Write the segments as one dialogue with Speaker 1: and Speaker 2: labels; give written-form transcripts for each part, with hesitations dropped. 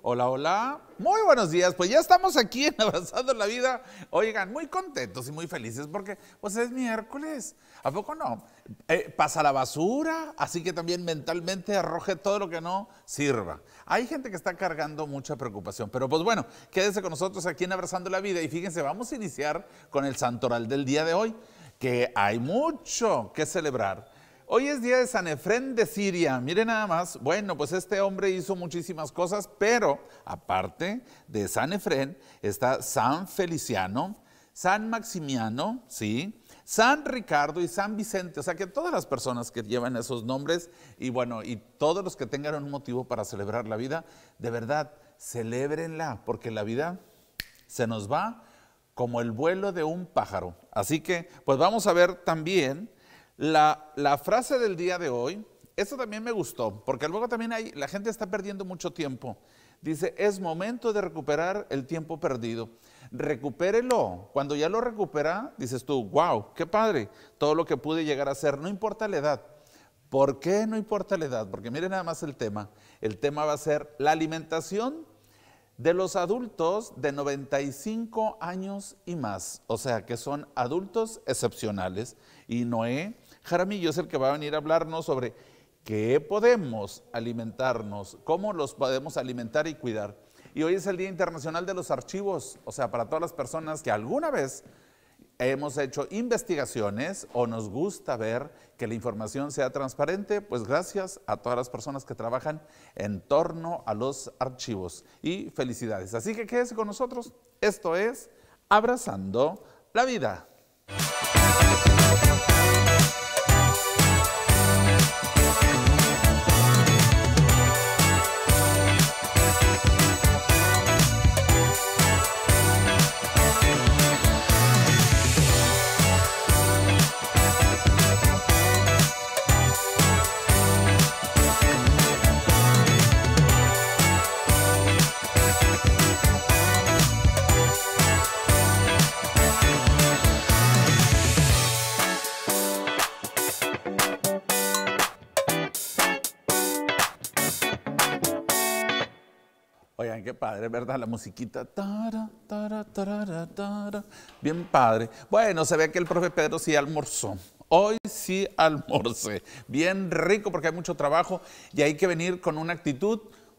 Speaker 1: Hola, hola. Muy buenos días. Pues ya estamos aquí en Abrazando la Vida. Oigan, muy contentos y muy felices porque pues es miércoles. ¿A poco no? Pasa la basura, así que también mentalmente arroje todo lo que no sirva. Hay gente que está cargando mucha preocupación, pero pues bueno, quédese con nosotros aquí en Abrazando la Vida y fíjense, vamos a iniciar con el santoral del día de hoy, que hay mucho que celebrar. Hoy es día de San Efrén de Siria, miren nada más, bueno, pues este hombre hizo muchísimas cosas, pero aparte de San Efrén está San Feliciano, San Maximiano, ¿sí? San Ricardo y San Vicente, o sea que todas las personas que llevan esos nombres y bueno, y todos los que tengan un motivo para celebrar la vida, de verdad, celébrenla, porque la vida se nos va como el vuelo de un pájaro. Así que, pues vamos a ver también la frase del día de hoy. Esto también me gustó, porque luego también la gente está perdiendo mucho tiempo. Dice, es momento de recuperar el tiempo perdido. Recupérelo. Cuando ya lo recupera, dices tú, wow, qué padre, todo lo que pude llegar a hacer, no importa la edad. ¿Por qué no importa la edad? Porque miren nada más el tema. El tema va a ser la alimentación de los adultos de 95 años y más, o sea que son adultos excepcionales. Y Noé Jaramillo es el que va a venir a hablarnos sobre qué podemos alimentarnos, cómo los podemos alimentar y cuidar. Y hoy es el Día Internacional de los Archivos, o sea, para todas las personas que alguna vez hemos hecho investigaciones o nos gusta ver que la información sea transparente, pues gracias a todas las personas que trabajan en torno a los archivos. Y felicidades. Así que quédese con nosotros. Esto es Abrazando la Vida. Oigan, qué padre, ¿verdad? La musiquita. Bien padre. Bueno, se ve que el profe Pedro sí almorzó. Hoy sí almorcé. Bien rico porque hay mucho trabajo y hay que venir con una actitud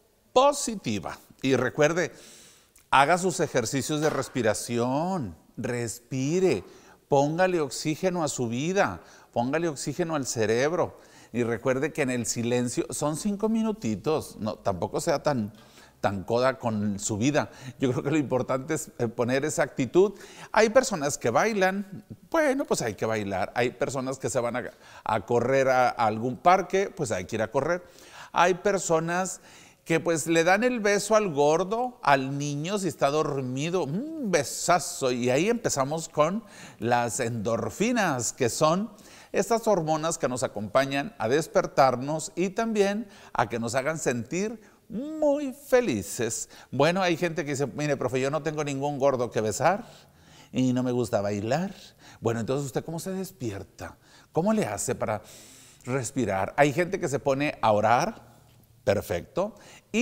Speaker 1: positiva. Y recuerde, haga sus ejercicios de respiración. Respire. Póngale oxígeno a su vida. Póngale oxígeno al cerebro. Y recuerde que en el silencio son 5 minutitos. No, tampoco sea tan coda con su vida. Yo creo que lo importante es poner esa actitud. Hay personas que bailan, bueno, pues hay que bailar. Hay personas que se van a correr a algún parque, pues hay que ir a correr. Hay personas que pues le dan el beso al gordo, al niño si está dormido, un besazo. Y ahí empezamos con las endorfinas, que son estas hormonas que nos acompañan a despertarnos y también a que nos hagan sentir muy felices. Bueno, hay gente que dice, mire, profe, yo no tengo ningún gordo que besar y no me gusta bailar. Bueno, entonces, ¿usted cómo se despierta? ¿Cómo le hace para respirar? Hay gente que se pone a orar, perfecto,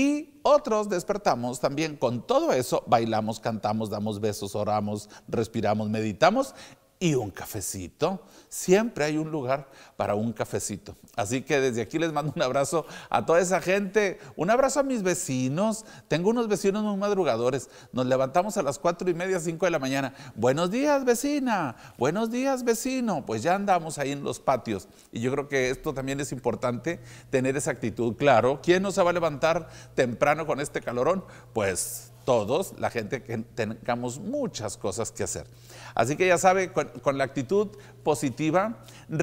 Speaker 1: y otros despertamos también con todo eso, bailamos, cantamos, damos besos, oramos, respiramos, meditamos. Y un cafecito, siempre hay un lugar para un cafecito. Así que desde aquí les mando un abrazo a toda esa gente, un abrazo a mis vecinos. Tengo unos vecinos muy madrugadores, nos levantamos a las 4:30, 5 de la mañana. Buenos días, vecina, buenos días, vecino. Pues ya andamos ahí en los patios. Y yo creo que esto también es importante, tener esa actitud. Claro, ¿quién no se va a levantar temprano con este calorón? Pues todos, la gente que tengamos muchas cosas que hacer. Así que ya sabe, con la actitud positiva,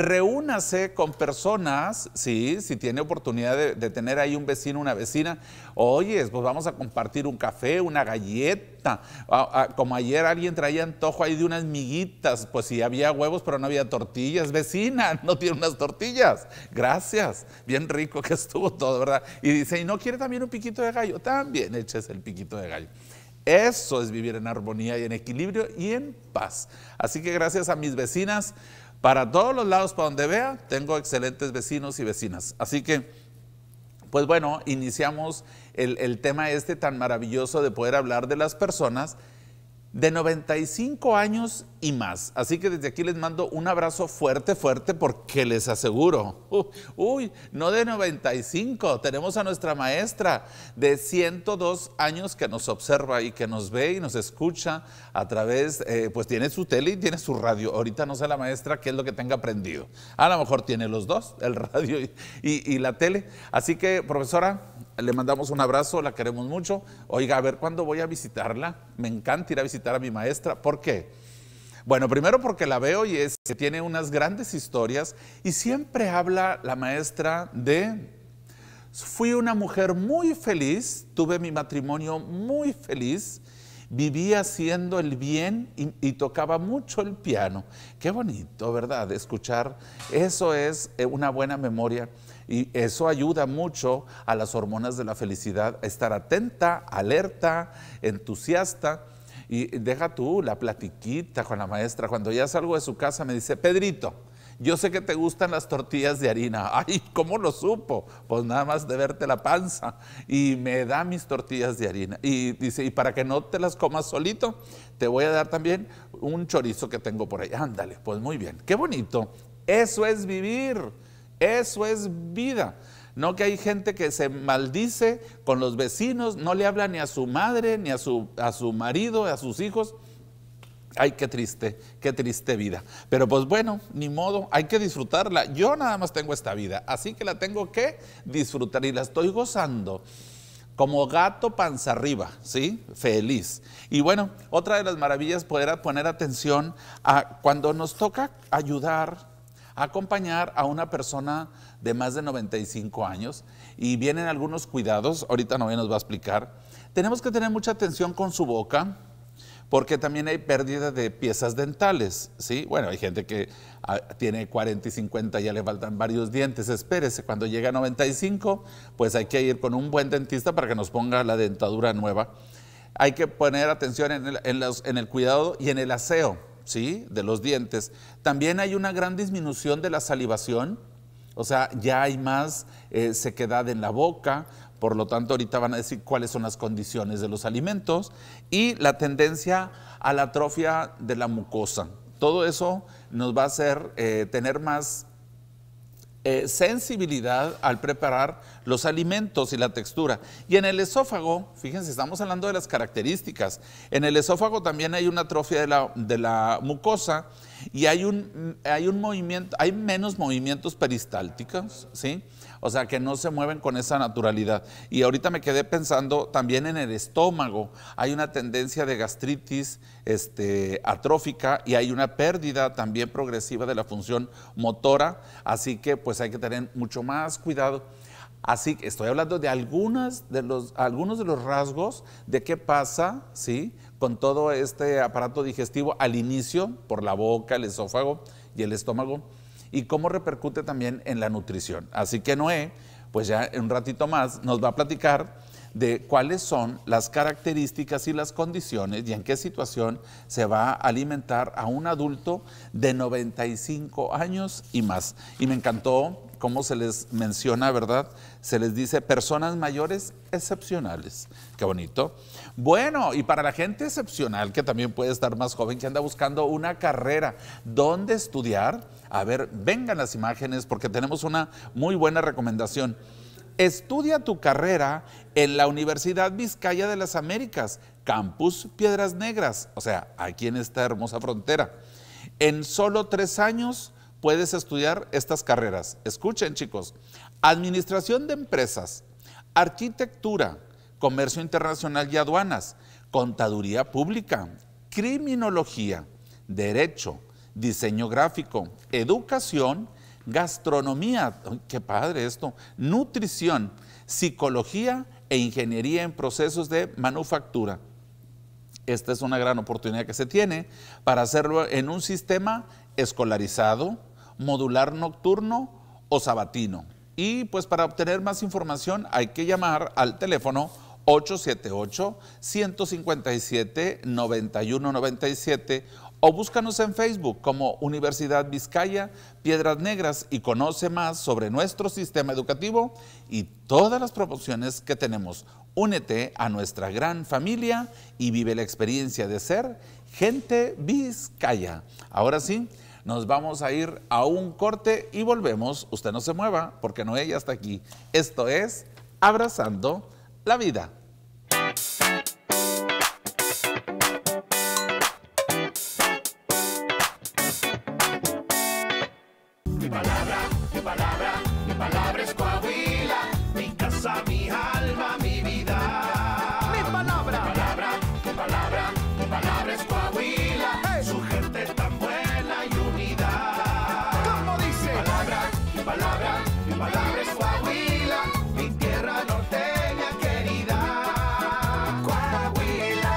Speaker 1: reúnase con personas, ¿sí? Si tiene oportunidad de tener ahí un vecino, una vecina, oye, pues vamos a compartir un café, una galleta, como ayer alguien traía antojo ahí de unas miguitas, pues sí había huevos pero no había tortillas, vecina, no tiene unas tortillas, gracias, bien rico que estuvo todo, ¿verdad? Y dice, ¿y no quiere también un piquito de gallo? También eches el piquito de gallo. Eso es vivir en armonía y en equilibrio y en paz. Así que gracias a mis vecinas, para todos los lados, para donde vea, tengo excelentes vecinos y vecinas. Así que Pues bueno, iniciamos el tema este tan maravilloso de poder hablar de las personas de 95 años y más. Así que desde aquí les mando un abrazo fuerte, fuerte, porque les aseguro, no de 95, tenemos a nuestra maestra de 102 años que nos observa y que nos ve y nos escucha a través, pues tiene su tele y tiene su radio. Ahorita no sé la maestra qué es lo que tenga prendido. A lo mejor tiene los dos, el radio y la tele. Así que, profesora, le mandamos un abrazo, la queremos mucho. Oiga, a ver cuándo voy a visitarla. Me encanta ir a visitar a mi maestra. ¿Por qué? Bueno, primero porque la veo y tiene unas grandes historias y siempre habla la maestra de: fui una mujer muy feliz, tuve mi matrimonio muy feliz, vivía haciendo el bien y tocaba mucho el piano. Qué bonito, ¿verdad? Escuchar, eso es una buena memoria. Y eso ayuda mucho a las hormonas de la felicidad, a estar atenta, alerta, entusiasta. Y deja tú la platiquita con la maestra. Cuando ya salgo de su casa me dice: Pedrito, yo sé que te gustan las tortillas de harina. Ay, ¿cómo lo supo? Pues nada más de verte la panza. Y me da mis tortillas de harina. Y dice: y para que no te las comas solito, te voy a dar también un chorizo que tengo por ahí. Ándale, pues muy bien. Qué bonito. Eso es vivir. Eso es vida. No que hay gente que se maldice con los vecinos, no le habla ni a su madre, ni a su marido, a sus hijos. Ay, qué triste vida. Pero pues bueno, ni modo, hay que disfrutarla. Yo nada más tengo esta vida, así que la tengo que disfrutar y la estoy gozando como gato panza arriba, ¿sí? Feliz. Y bueno, otra de las maravillas es poder poner atención a cuando nos toca ayudar, acompañar a una persona de más de 95 años y vienen algunos cuidados, ahorita Noé nos va a explicar. Tenemos que tener mucha atención con su boca, porque también hay pérdida de piezas dentales, ¿sí? Bueno, hay gente que tiene 40 y 50, ya le faltan varios dientes. Espérese, cuando llega a 95, pues hay que ir con un buen dentista para que nos ponga la dentadura nueva. Hay que poner atención en el cuidado y en el aseo, ¿sí? De los dientes. También hay una gran disminución de la salivación, o sea, ya hay más sequedad en la boca. Por lo tanto, ahorita van a decir cuáles son las condiciones de los alimentos y la tendencia a la atrofia de la mucosa. Todo eso nos va a hacer tener más sensibilidad al preparar los alimentos y la textura. Y en el esófago, fíjense, estamos hablando de las características. En el esófago también hay una atrofia de la mucosa y hay un movimiento, hay menos movimientos peristálticos, ¿sí? O sea, que no se mueven con esa naturalidad. Y ahorita me quedé pensando también en el estómago. Hay una tendencia de gastritis atrófica y hay una pérdida también progresiva de la función motora. Así que pues hay que tener mucho más cuidado. Así que estoy hablando de algunos de los rasgos de qué pasa, ¿sí?, con todo este aparato digestivo al inicio, por la boca, el esófago y el estómago, y cómo repercute también en la nutrición. Así que Noé, pues ya en un ratito más nos va a platicar de cuáles son las características y las condiciones y en qué situación se va a alimentar a un adulto de 95 años y más. Y me encantó cómo se les menciona, ¿verdad? Se les dice personas mayores excepcionales. Qué bonito. Bueno, y para la gente excepcional, que también puede estar más joven, que anda buscando una carrera, ¿dónde estudiar? A ver, vengan las imágenes porque tenemos una muy buena recomendación. Estudia tu carrera en la Universidad Vizcaya de las Américas, Campus Piedras Negras, o sea, aquí en esta hermosa frontera. En solo 3 años puedes estudiar estas carreras. Escuchen, chicos: Administración de Empresas, Arquitectura, Comercio Internacional y Aduanas, Contaduría Pública, Criminología, Derecho, Diseño Gráfico, Educación, Gastronomía, qué padre esto, Nutrición, Psicología e Ingeniería en Procesos de Manufactura. Esta es una gran oportunidad que se tiene para hacerlo en un sistema escolarizado, modular nocturno o sabatino. Y pues para obtener más información hay que llamar al teléfono 878-157-9197 o búscanos en Facebook como Universidad Vizcaya Piedras Negras y conoce más sobre nuestro sistema educativo y todas las promociones que tenemos. Únete a nuestra gran familia y vive la experiencia de ser Gente Vizcaya. Ahora sí, nos vamos a ir a un corte y volvemos. Usted no se mueva porque Noé ya está aquí. Esto es Abrazando la Vida.
Speaker 2: Mi palabra es Coahuila, mi casa, mi alma, mi vida. Mi palabra es Coahuila, hey. Su gente tan buena y unida. ¿Cómo dice? Mi palabra es Coahuila, mi tierra norteña querida. Coahuila.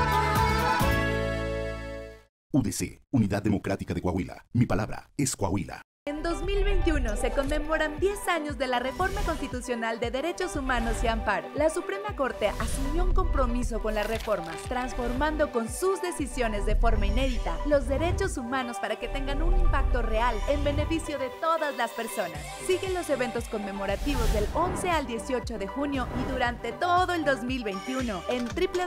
Speaker 3: UDC, Unidad Democrática de Coahuila. Mi palabra es Coahuila.
Speaker 4: En 2021 se conmemoran 10 años de la Reforma Constitucional de Derechos Humanos y Amparo. La Suprema Corte asumió un compromiso con las reformas, transformando con sus decisiones de forma inédita los derechos humanos para que tengan un impacto real en beneficio de todas las personas. Siguen los eventos conmemorativos del 11 al 18 de junio y durante todo el 2021 en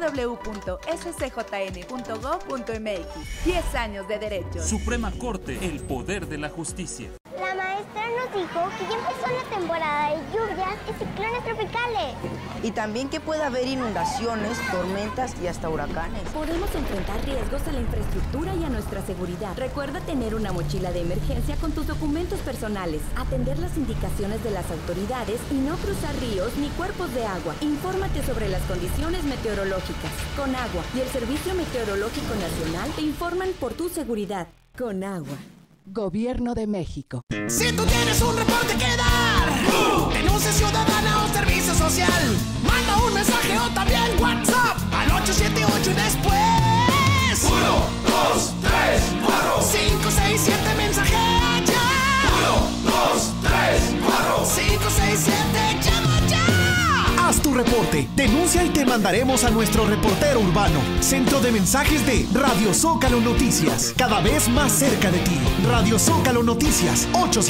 Speaker 4: www.scjn.gov.mx. 10 años de derechos.
Speaker 5: Suprema Corte, el poder de la justicia.
Speaker 6: La maestra nos dijo que ya empezó la temporada de lluvias y ciclones tropicales.
Speaker 7: Y también que puede haber inundaciones, tormentas y hasta huracanes.
Speaker 8: Podemos enfrentar riesgos a la infraestructura y a nuestra seguridad. Recuerda tener una mochila de emergencia con tus documentos personales, atender las indicaciones de las autoridades y no cruzar ríos ni cuerpos de agua. Infórmate sobre las condiciones meteorológicas. Conagua y el Servicio Meteorológico Nacional te informan por tu seguridad. Conagua.
Speaker 9: Gobierno de México.
Speaker 2: Si tú tienes un reporte que dar, denuncia ciudadana o servicio social, manda un mensaje o también WhatsApp al 878 y después 1, 2, 3, 4, 5, 6, 7 mensajes ya. 1, 2, 3, 4, 5, 6, 7, llama ya.
Speaker 10: Haz tu reporte, denuncia y te mandaremos a nuestro reportero urbano. Centro de mensajes de Radio Zócalo Noticias, cada vez más cerca de ti. Radio Zócalo Noticias,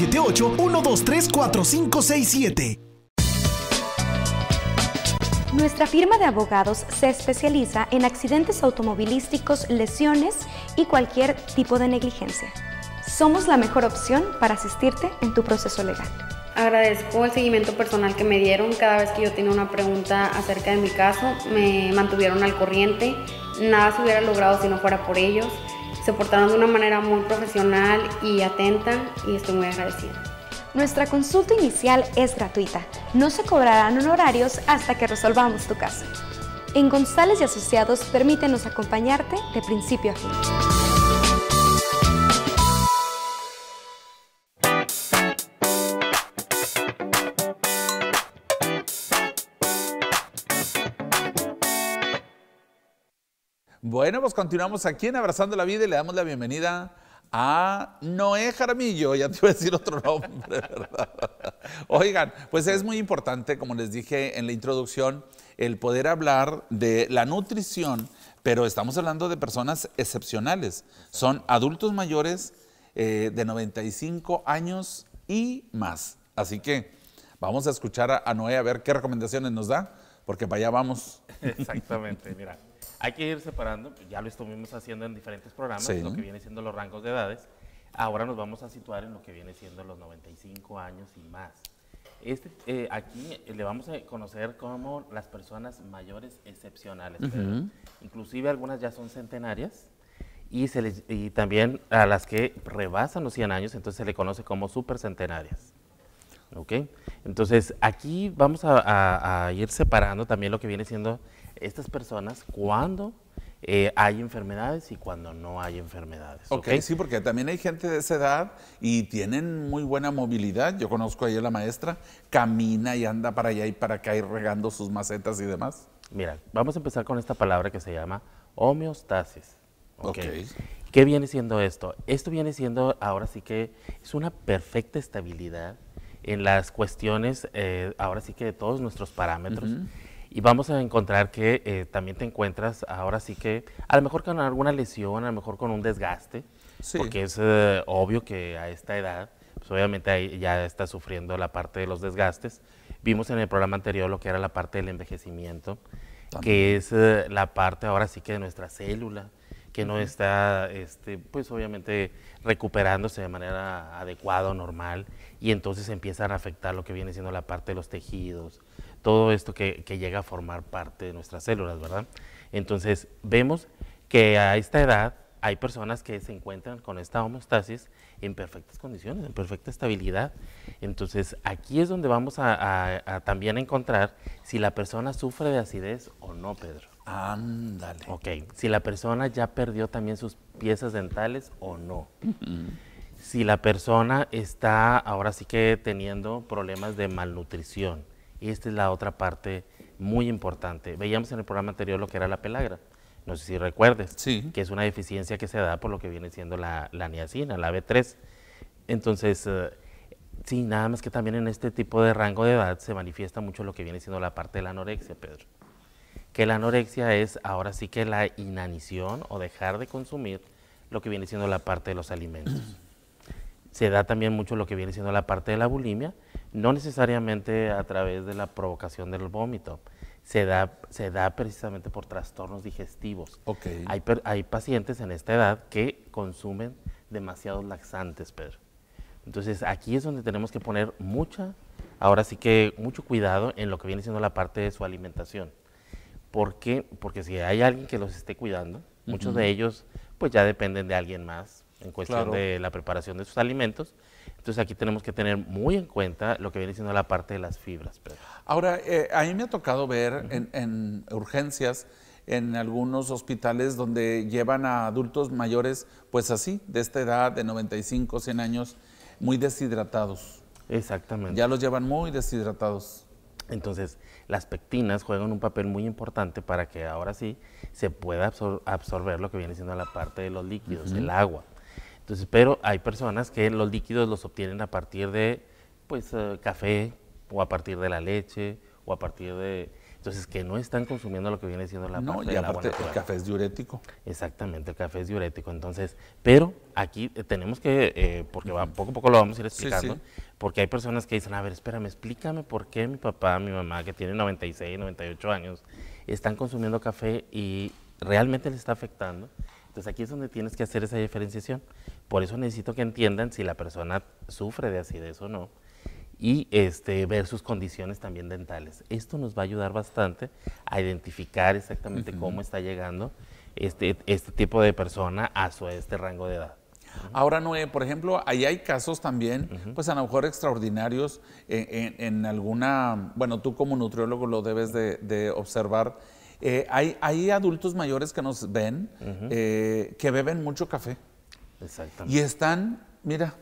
Speaker 10: 878-123-4567.
Speaker 11: Nuestra firma de abogados se especializa en accidentes automovilísticos, lesiones y cualquier tipo de negligencia. Somos la mejor opción para asistirte en tu proceso legal.
Speaker 12: Agradezco el seguimiento personal que me dieron. Cada vez que yo tenía una pregunta acerca de mi caso, me mantuvieron al corriente. Nada se hubiera logrado si no fuera por ellos. Se portaron de una manera muy profesional y atenta y estoy muy agradecida.
Speaker 11: Nuestra consulta inicial es gratuita. No se cobrarán honorarios hasta que resolvamos tu caso. En González y Asociados, permítenos acompañarte de principio a fin.
Speaker 1: Bueno, pues continuamos aquí en Abrazando la Vida y le damos la bienvenida a Noé Jaramillo. Ya te iba a decir otro nombre, ¿verdad? Oigan, pues es muy importante, como les dije en la introducción, el poder hablar de la nutrición, pero estamos hablando de personas excepcionales. Son adultos mayores de 95 años y más. Así que vamos a escuchar a Noé a ver qué recomendaciones nos da, porque para allá vamos.
Speaker 13: Exactamente, mira. Hay que ir separando, ya lo estuvimos haciendo en diferentes programas,
Speaker 1: sí,
Speaker 13: lo que viene siendo los rangos de edades. Ahora nos vamos a situar en lo que viene siendo los 95 años y más. Aquí le vamos a conocer como las personas mayores excepcionales. Inclusive algunas ya son centenarias y también a las que rebasan los 100 años, entonces se le conoce como supercentenarias. ¿Ok? Entonces aquí vamos a ir separando también lo que viene siendo estas personas cuando hay enfermedades y cuando no hay enfermedades.
Speaker 1: Ok, sí, porque también hay gente de esa edad y tienen muy buena movilidad. Yo conozco ahí a la maestra, camina y anda para allá y para acá y regando sus macetas y demás.
Speaker 13: Mira, vamos a empezar con esta palabra que se llama homeostasis.
Speaker 1: Okay.
Speaker 13: ¿Qué viene siendo esto? Esto viene siendo, ahora sí que es una perfecta estabilidad en las cuestiones, ahora sí que de todos nuestros parámetros. Y vamos a encontrar que también te encuentras ahora sí que a lo mejor con alguna lesión, a lo mejor con un desgaste, porque es obvio que a esta edad, pues obviamente ahí ya está sufriendo la parte de los desgastes. Vimos en el programa anterior lo que era la parte del envejecimiento, que es la parte ahora sí que de nuestra célula, que no está, pues obviamente recuperándose de manera adecuada o normal, y entonces empiezan a afectar lo que viene siendo la parte de los tejidos, todo esto que llega a formar parte de nuestras células, ¿verdad? Entonces vemos que a esta edad hay personas que se encuentran con esta homeostasis en perfectas condiciones, en perfecta estabilidad. Entonces aquí es donde vamos a también encontrar si la persona sufre de acidez o no, Pedro.
Speaker 1: Ándale.
Speaker 13: Ok, si la persona ya perdió también sus piezas dentales o no. Si la persona está ahora sí que teniendo problemas de malnutrición. Esta es la otra parte muy importante. Veíamos en el programa anterior lo que era la pelagra. No sé si recuerdes, que es una deficiencia que se da por lo que viene siendo la niacina, la B3. Entonces, sí, nada más que también en este tipo de rango de edad se manifiesta mucho lo que viene siendo la parte de la anorexia, Pedro. Que la anorexia es ahora sí que la inanición o dejar de consumir lo que viene siendo la parte de los alimentos. Se da también mucho lo que viene siendo la parte de la bulimia, no necesariamente a través de la provocación del vómito, se da precisamente por trastornos digestivos. Hay pacientes en esta edad que consumen demasiados laxantes, Pedro. Entonces aquí es donde tenemos que poner mucho cuidado en lo que viene siendo la parte de su alimentación. ¿Por qué? Porque si hay alguien que los esté cuidando, muchos de ellos pues ya dependen de alguien más en cuestión de la preparación de sus alimentos. Entonces aquí tenemos que tener muy en cuenta lo que viene siendo la parte de las fibras, Pedro.
Speaker 1: Ahora, a mí me ha tocado ver en urgencias, en algunos hospitales donde llevan a adultos mayores, pues así, de esta edad, de 95, 100 años, muy deshidratados.
Speaker 13: Exactamente.
Speaker 1: Ya los llevan muy deshidratados.
Speaker 13: Entonces, las pectinas juegan un papel muy importante para que ahora sí se pueda absorber lo que viene siendo la parte de los líquidos, el agua. Entonces, pero hay personas que los líquidos los obtienen a partir de, pues, café, o a partir de la leche, o a partir de... Entonces, que no están consumiendo lo que viene siendo la parte del agua natural.
Speaker 1: El café es diurético.
Speaker 13: Exactamente, el café es diurético. Entonces, pero aquí tenemos que, porque poco a poco lo vamos a ir explicando, porque hay personas que dicen, a ver, espérame, explícame por qué mi papá, mi mamá, que tienen 96, 98 años, están consumiendo café y realmente les está afectando. Entonces, aquí es donde tienes que hacer esa diferenciación. Por eso necesito que entiendan si la persona sufre de acidez o no, y ver sus condiciones también dentales. Esto nos va a ayudar bastante a identificar exactamente cómo está llegando este tipo de persona a este rango de edad.
Speaker 1: Ahora, Noé, por ejemplo, ahí hay casos también, pues a lo mejor extraordinarios en alguna, bueno, tú como nutriólogo lo debes de observar. Hay adultos mayores que nos ven que beben mucho café.
Speaker 13: Exactamente.
Speaker 1: Y están, mira,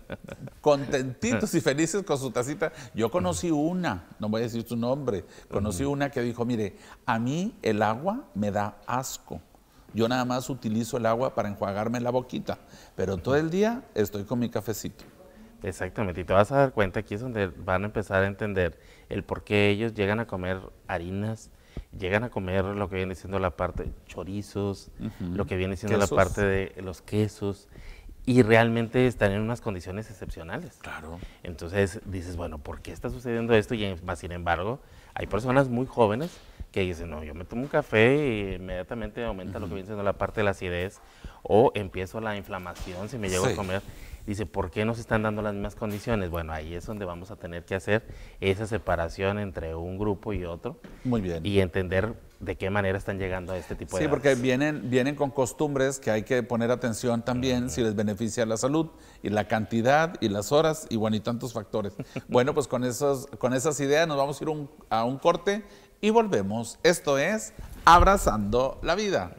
Speaker 1: contentitos y felices con su tacita. Yo conocí una, no voy a decir su nombre, conocí una que dijo, mire, a mí el agua me da asco. Yo nada más utilizo el agua para enjuagarme la boquita, pero todo el día estoy con mi cafecito.
Speaker 13: Exactamente, y te vas a dar cuenta, aquí es donde van a empezar a entender el por qué ellos llegan a comer harinas, llegan a comer lo que viene siendo la parte de chorizos, lo que viene siendo la parte de los quesos, y realmente están en unas condiciones excepcionales.
Speaker 1: Claro.
Speaker 13: Entonces dices, bueno, ¿por qué está sucediendo esto? Y más sin embargo, hay personas muy jóvenes que dicen, no, yo me tomo un café y inmediatamente aumenta lo que viene siendo la parte de la acidez, o empiezo la inflamación si me llego a comer. Dice, ¿por qué no se están dando las mismas condiciones? Bueno, ahí es donde vamos a tener que hacer esa separación entre un grupo y otro.
Speaker 1: Muy bien.
Speaker 13: Y entender de qué manera están llegando a este tipo de
Speaker 1: edades. Porque vienen con costumbres que hay que poner atención también si les beneficia la salud, y la cantidad, y las horas, y bueno, y tantos factores. Bueno, pues con esas ideas nos vamos a ir a un corte y volvemos. Esto es Abrazando la Vida.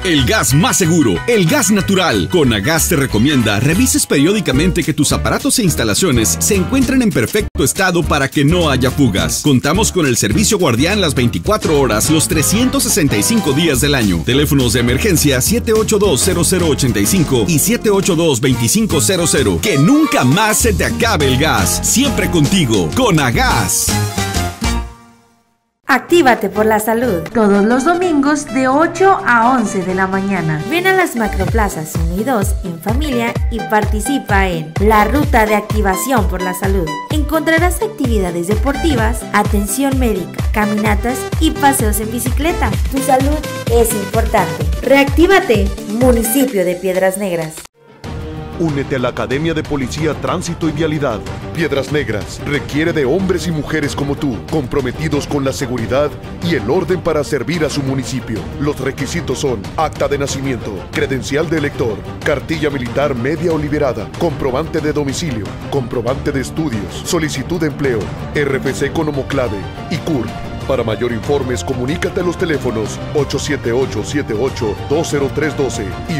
Speaker 14: El gas más seguro, el gas natural. Conagas te recomienda revises periódicamente que tus aparatos e instalaciones se encuentren en perfecto estado para que no haya fugas. Contamos con el servicio guardián las 24 horas, los 365 días del año. Teléfonos de emergencia 782-0085 y 782-2500. Que nunca más se te acabe el gas. Siempre contigo. Conagas.
Speaker 15: Actívate por la salud. Todos los domingos de 8 a 11 de la mañana. Ven a las macroplazas 1 y 2 en familia y participa en la Ruta de Activación por la Salud. Encontrarás actividades deportivas, atención médica, caminatas y paseos en bicicleta. Tu salud es importante. Reactívate, municipio de Piedras Negras.
Speaker 16: Únete a la Academia de Policía, Tránsito y Vialidad. Piedras Negras requiere de hombres y mujeres como tú, comprometidos con la seguridad y el orden para servir a su municipio. Los requisitos son acta de nacimiento, credencial de elector, cartilla militar media o liberada, comprobante de domicilio, comprobante de estudios, solicitud de empleo, RFC Economoclave y CUR. Para mayor informes, comunícate a los teléfonos 878-78-20312 y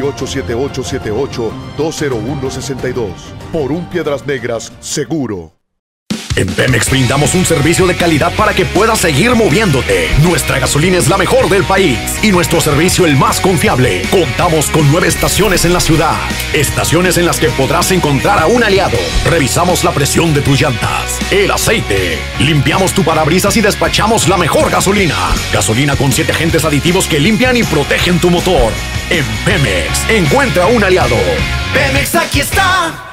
Speaker 16: 878-78-20162. Por un Piedras Negras seguro.
Speaker 17: En Pemex brindamos un servicio de calidad para que puedas seguir moviéndote. Nuestra gasolina es la mejor del país y nuestro servicio el más confiable. Contamos con 9 estaciones en la ciudad. Estaciones en las que podrás encontrar a un aliado. Revisamos la presión de tus llantas, el aceite. Limpiamos tu parabrisas y despachamos la mejor gasolina. Gasolina con 7 agentes aditivos que limpian y protegen tu motor. En Pemex, encuentra un aliado.
Speaker 2: Pemex, aquí está.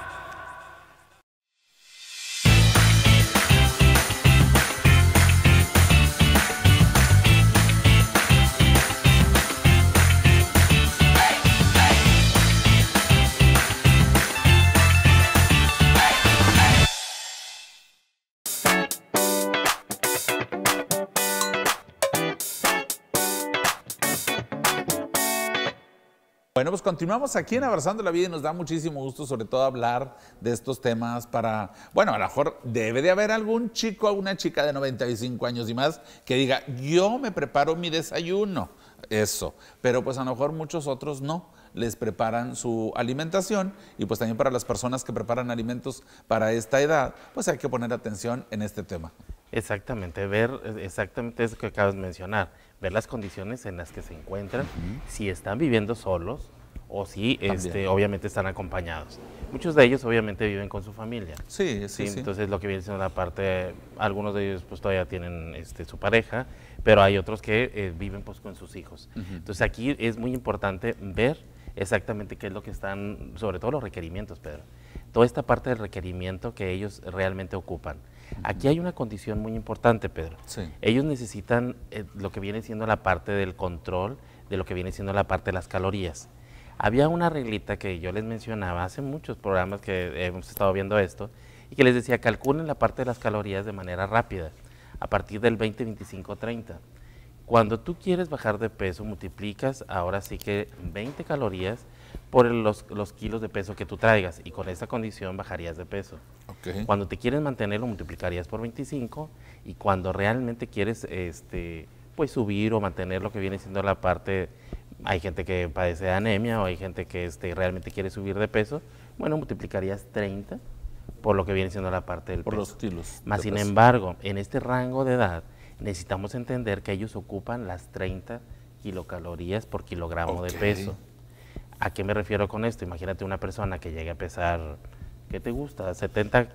Speaker 1: Bueno, pues continuamos aquí en Abrazando la Vida y nos da muchísimo gusto sobre todo hablar de estos temas para, bueno, a lo mejor debe de haber algún chico o una chica de 95 años y más que diga, yo me preparo mi desayuno, eso, pero pues a lo mejor muchos otros no, les preparan su alimentación y pues también para las personas que preparan alimentos para esta edad, pues hay que poner atención en este tema.
Speaker 13: Exactamente, ver exactamente eso que acabas de mencionar, ver las condiciones en las que se encuentran, si están viviendo solos o si obviamente están acompañados. Muchos de ellos obviamente viven con su familia.
Speaker 1: Sí.
Speaker 13: Entonces lo que viene siendo la parte, algunos de ellos pues todavía tienen su pareja, pero hay otros que viven pues con sus hijos. Entonces aquí es muy importante ver exactamente qué es lo que están, sobre todo los requerimientos, Pedro. Toda esta parte del requerimiento que ellos realmente ocupan. Aquí hay una condición muy importante, Pedro.
Speaker 1: Sí.
Speaker 13: Ellos necesitan lo que viene siendo la parte del control, de lo que viene siendo la parte de las calorías. Había una reglita que yo les mencionaba hace muchos programas que hemos estado viendo esto, y que les decía, calculen la parte de las calorías de manera rápida, a partir del 20, 25, 30. Cuando tú quieres bajar de peso, multiplicas ahora sí que 20 calorías por los kilos de peso que tú traigas, y con esa condición bajarías de peso.
Speaker 1: Okay.
Speaker 13: Cuando te quieres mantener, lo multiplicarías por 25, y cuando realmente quieres pues subir o mantener lo que viene siendo la parte, hay gente que padece de anemia o hay gente que realmente quiere subir de peso, bueno, multiplicarías 30 por lo que viene siendo la parte del peso.
Speaker 1: Por los kilos.
Speaker 13: Más sin embargo, en este rango de edad, necesitamos entender que ellos ocupan las 30 kilocalorías por kilogramo de peso. ¿A qué me refiero con esto? Imagínate una persona que llegue a pesar, ¿qué te gusta? 70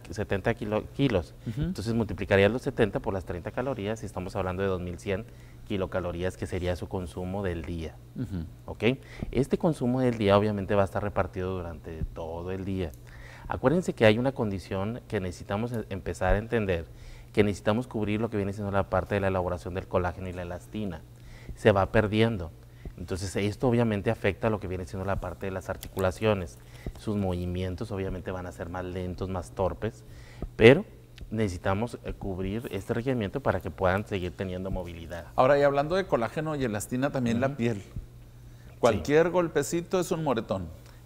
Speaker 13: kilos. Entonces multiplicarías los 70 por las 30 calorías y estamos hablando de 2100 kilocalorías, que sería su consumo del día. ¿Ok? Este consumo del día obviamente va a estar repartido durante todo el día. Acuérdense que hay una condición que necesitamos empezar a entender, que necesitamos cubrir lo que viene siendo la parte de la elaboración del colágeno y la elastina. Se va perdiendo. Entonces esto obviamente afecta lo que viene siendo la parte de las articulaciones. Sus movimientos obviamente van a ser más lentos, más torpes, pero necesitamos cubrir este requerimiento para que puedan seguir teniendo movilidad.
Speaker 1: Ahora, y hablando de colágeno y elastina, también la piel. Cualquier golpecito es un moretón.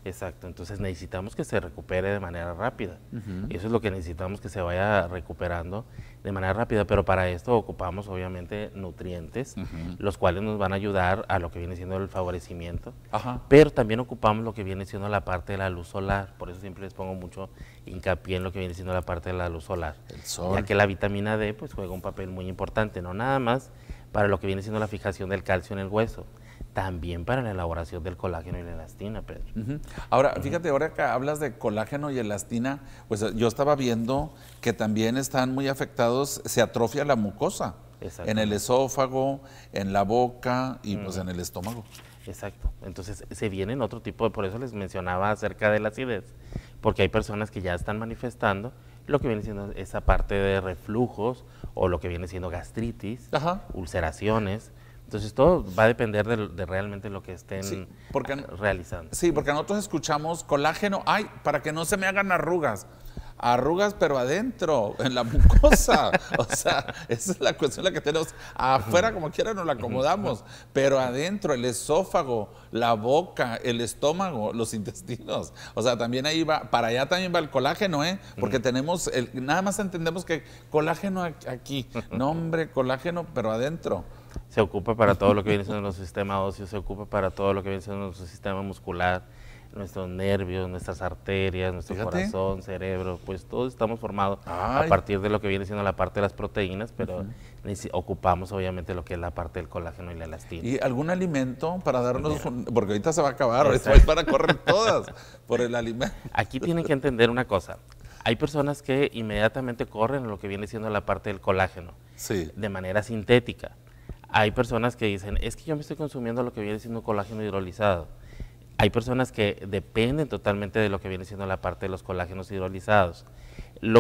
Speaker 13: Exacto, entonces necesitamos que se recupere de manera rápida. Eso es lo que necesitamos, que se vaya recuperando de manera rápida, pero para esto ocupamos obviamente nutrientes, los cuales nos van a ayudar a lo que viene siendo el favorecimiento, pero también ocupamos lo que viene siendo la parte de la luz solar, por eso siempre les pongo mucho hincapié en lo que viene siendo la parte de la luz solar,
Speaker 1: el sol.
Speaker 13: Ya que la vitamina D pues juega un papel muy importante, no nada más para lo que viene siendo la fijación del calcio en el hueso, también para la elaboración del colágeno y la elastina, Pedro.
Speaker 1: Ahora, fíjate, ahora que hablas de colágeno y elastina, pues yo estaba viendo que también están muy afectados, se atrofia la mucosa, en el esófago, en la boca y pues en el estómago.
Speaker 13: Exacto, entonces se vienen otro tipo de, por eso les mencionaba acerca de la acidez, porque hay personas que ya están manifestando lo que viene siendo esa parte de reflujos o lo que viene siendo gastritis, ulceraciones. Entonces todo va a depender de realmente lo que estén realizando.
Speaker 1: Sí, porque nosotros escuchamos colágeno, ay, para que no se me hagan arrugas. Arrugas, pero adentro, en la mucosa. O sea, esa es la cuestión la que tenemos. Afuera, como quiera, nos la acomodamos. Pero adentro, el esófago, la boca, el estómago, los intestinos. O sea, también ahí va, para allá también va el colágeno, ¿eh? Porque tenemos, nada más entendemos que colágeno aquí. No, hombre, colágeno, pero adentro.
Speaker 13: Se ocupa para todo lo que viene siendo nuestro sistema óseo, se ocupa para todo lo que viene siendo nuestro sistema muscular, nuestros nervios, nuestras arterias, nuestro corazón, cerebro, pues todos estamos formados a partir de lo que viene siendo la parte de las proteínas, pero ocupamos obviamente lo que es la parte del colágeno y la elastina.
Speaker 1: ¿Y algún alimento para darnos, porque ahorita se va a acabar, ahorita va para correr todas por el alimento?
Speaker 13: Aquí tienen que entender una cosa, hay personas que inmediatamente corren lo que viene siendo la parte del colágeno, de manera sintética. Hay personas que dicen, es que yo me estoy consumiendo lo que viene siendo colágeno hidrolizado. Hay personas que dependen totalmente de lo que viene siendo la parte de los colágenos hidrolizados. Lo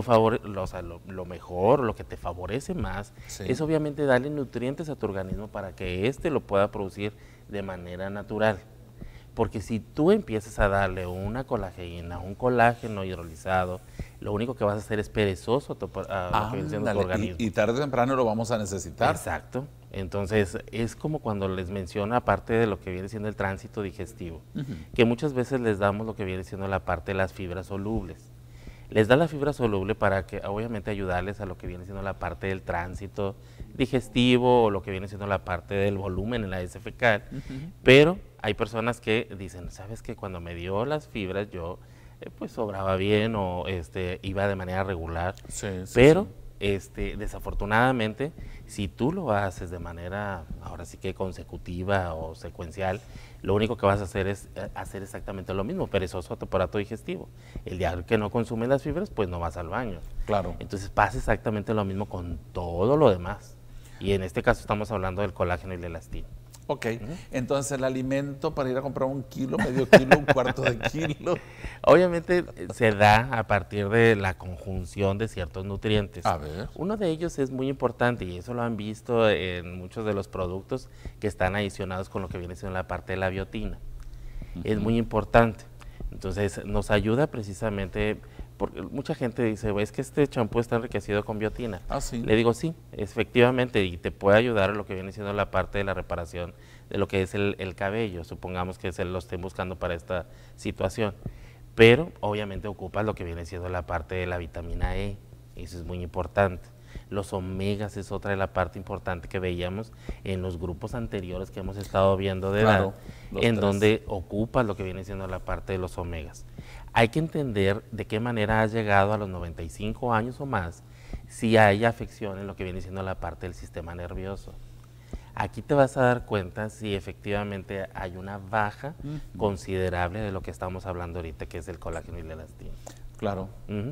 Speaker 13: mejor, lo que te favorece más, es obviamente darle nutrientes a tu organismo para que éste lo pueda producir de manera natural. Porque si tú empiezas a darle una colágena, un colágeno hidrolizado, lo único que vas a hacer es perezoso a lo que viene siendo tu organismo.
Speaker 1: Y tarde o temprano lo vamos a necesitar.
Speaker 13: Exacto. Entonces, es como cuando les menciono, aparte de lo que viene siendo el tránsito digestivo, que muchas veces les damos lo que viene siendo la parte de las fibras solubles. Les da la fibra soluble para que, obviamente, ayudarles a lo que viene siendo la parte del tránsito digestivo o lo que viene siendo la parte del volumen en la heces fecal, pero hay personas que dicen, ¿sabes qué? Cuando me dio las fibras yo pues sobraba bien o iba de manera regular, pero desafortunadamente si tú lo haces de manera ahora sí que consecutiva o secuencial, lo único que vas a hacer es hacer exactamente lo mismo, perezoso a tu aparato digestivo. El día que no consumes las fibras, pues no vas al baño.
Speaker 1: Claro.
Speaker 13: Entonces pasa exactamente lo mismo con todo lo demás. Y en este caso estamos hablando del colágeno y la elastina.
Speaker 1: Ok, entonces el alimento para ir a comprar 1 kilo, medio kilo, 1/4 de kilo.
Speaker 13: Obviamente se da a partir de la conjunción de ciertos nutrientes.
Speaker 1: A ver.
Speaker 13: Uno de ellos es muy importante y eso lo han visto en muchos de los productos que están adicionados con lo que viene siendo la parte de la biotina. Es muy importante. Entonces nos ayuda precisamente, porque mucha gente dice, es que este champú está enriquecido con biotina. Le digo, sí, efectivamente, y te puede ayudar a lo que viene siendo la parte de la reparación de lo que es el cabello, supongamos que se lo estén buscando para esta situación. Pero obviamente ocupas lo que viene siendo la parte de la vitamina E, eso es muy importante. Los omegas es otra de la parte importante que veíamos en los grupos anteriores que hemos estado viendo de edad, en donde ocupas lo que viene siendo la parte de los omegas. Hay que entender de qué manera has llegado a los 95 años o más si hay afección en lo que viene siendo la parte del sistema nervioso. Aquí te vas a dar cuenta si efectivamente hay una baja considerable de lo que estamos hablando ahorita, que es el colágeno y la elastina.
Speaker 1: Claro.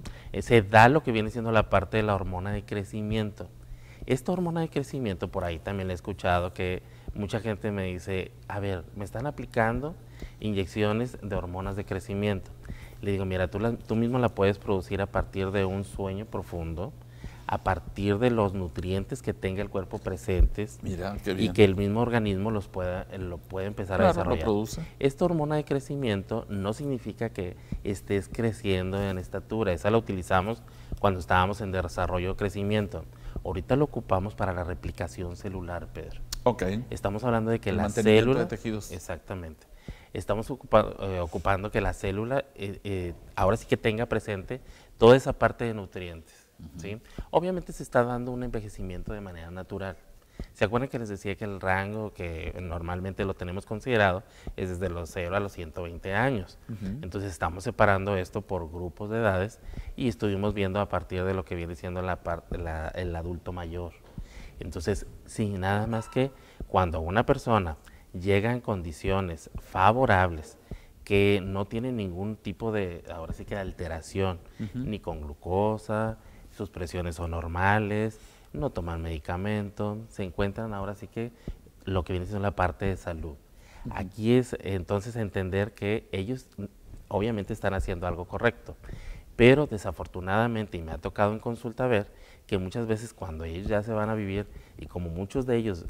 Speaker 13: Se da lo que viene siendo la parte de la hormona de crecimiento. Esta hormona de crecimiento, por ahí también le he escuchado que mucha gente me dice, a ver, me están aplicando inyecciones de hormonas de crecimiento. Le digo, mira, tú mismo la puedes producir a partir de un sueño profundo, a partir de los nutrientes que tenga el cuerpo presentes.
Speaker 1: Mira, qué bien.
Speaker 13: Y que el mismo organismo lo puede empezar a desarrollar.
Speaker 1: Lo produce.
Speaker 13: Esta hormona de crecimiento no significa que estés creciendo en estatura, esa la utilizamos cuando estábamos en desarrollo de crecimiento. Ahorita lo ocupamos para la replicación celular, Pedro.
Speaker 1: Ok.
Speaker 13: Estamos hablando de que
Speaker 1: el
Speaker 13: la
Speaker 1: mantenimiento
Speaker 13: célula,
Speaker 1: de tejidos.
Speaker 13: exactamente, estamos ocupando que la célula ahora sí que tenga presente toda esa parte de nutrientes, ¿sí? Obviamente se está dando un envejecimiento de manera natural. ¿Se acuerdan que les decía que el rango que normalmente lo tenemos considerado es desde los 0 a los 120 años? Entonces estamos separando esto por grupos de edades y estuvimos viendo a partir de lo que viene siendo el adulto mayor. Entonces, sin nada más que cuando una persona llega en condiciones favorables, que no tiene ningún tipo de, ahora sí que de alteración, ni con glucosa, sus presiones son normales, no toman medicamentos, se encuentran ahora sí que lo que viene siendo la parte de salud. Aquí es entonces entender que ellos obviamente están haciendo algo correcto, pero desafortunadamente, y me ha tocado en consulta ver, que muchas veces cuando ellos ya se van a vivir, y como muchos de ellos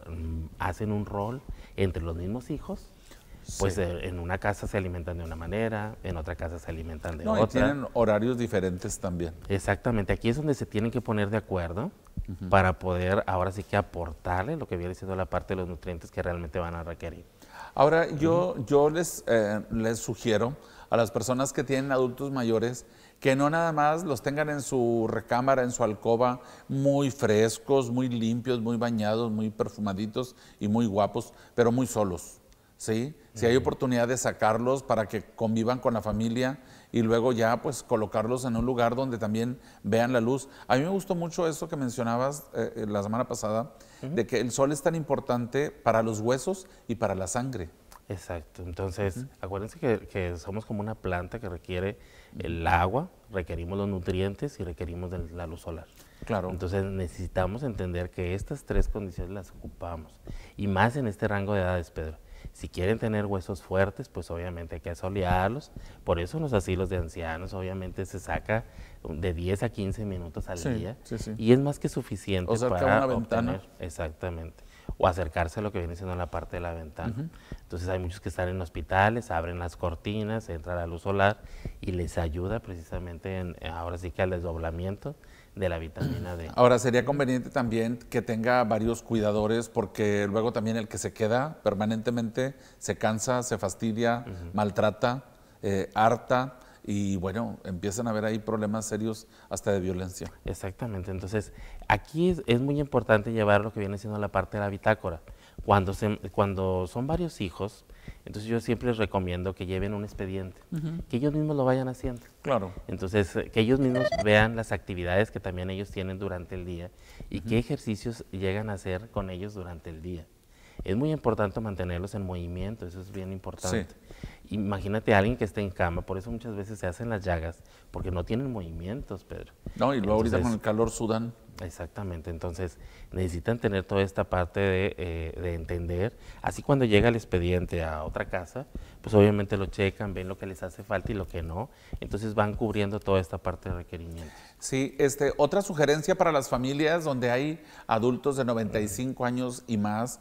Speaker 13: hacen un rol entre los mismos hijos, pues en una casa se alimentan de una manera, en otra casa se alimentan de otra.
Speaker 1: Y tienen horarios diferentes también.
Speaker 13: Exactamente, aquí es donde se tienen que poner de acuerdo para poder ahora sí que aportarle lo que viene siendo la parte de los nutrientes que realmente van a requerir.
Speaker 1: Ahora, yo les sugiero a las personas que tienen adultos mayores que no nada más los tengan en su recámara, en su alcoba, muy frescos, muy limpios, muy bañados, muy perfumaditos y muy guapos, pero muy solos, ¿sí? Si hay oportunidad de sacarlos para que convivan con la familia y luego ya pues colocarlos en un lugar donde también vean la luz. A mí me gustó mucho eso que mencionabas la semana pasada, de que el sol es tan importante para los huesos y para la sangre.
Speaker 13: Exacto, entonces acuérdense que somos como una planta que requiere el agua, requerimos los nutrientes y requerimos de la luz solar.
Speaker 1: Claro.
Speaker 13: Entonces necesitamos entender que estas tres condiciones las ocupamos, y más en este rango de edades, Pedro. Si quieren tener huesos fuertes, pues obviamente hay que asolearlos. Por eso en los asilos de ancianos obviamente se saca de 10 a 15 minutos al día. Y es más que suficiente para
Speaker 1: una ventana.
Speaker 13: Exactamente. O acercarse a lo que viene siendo la parte de la ventana. Entonces hay muchos que están en hospitales, abren las cortinas, entra la luz solar y les ayuda precisamente ahora sí que al desdoblamiento de la vitamina D.
Speaker 1: Ahora, sería conveniente también que tenga varios cuidadores, porque luego también el que se queda permanentemente se cansa, se fastidia, maltrata, harta, y bueno, empiezan a haber ahí problemas serios hasta de violencia.
Speaker 13: Exactamente, entonces aquí es muy importante llevar lo que viene siendo la parte de la bitácora. Cuando son varios hijos, entonces yo siempre les recomiendo que lleven un expediente, que ellos mismos lo vayan haciendo.
Speaker 1: Claro.
Speaker 13: Entonces, que ellos mismos vean las actividades que también ellos tienen durante el día y qué ejercicios llegan a hacer con ellos durante el día. Es muy importante mantenerlos en movimiento, eso es bien importante. Imagínate a alguien que esté en cama, por eso muchas veces se hacen las llagas, porque no tienen movimientos, Pedro.
Speaker 1: No, y luego ahorita con el calor sudan.
Speaker 13: Exactamente, entonces necesitan tener toda esta parte de entender. Así cuando llega el expediente a otra casa, pues obviamente lo checan, ven lo que les hace falta y lo que no. Entonces van cubriendo toda esta parte de requerimientos.
Speaker 1: Sí, otra sugerencia para las familias donde hay adultos de 95 años y más,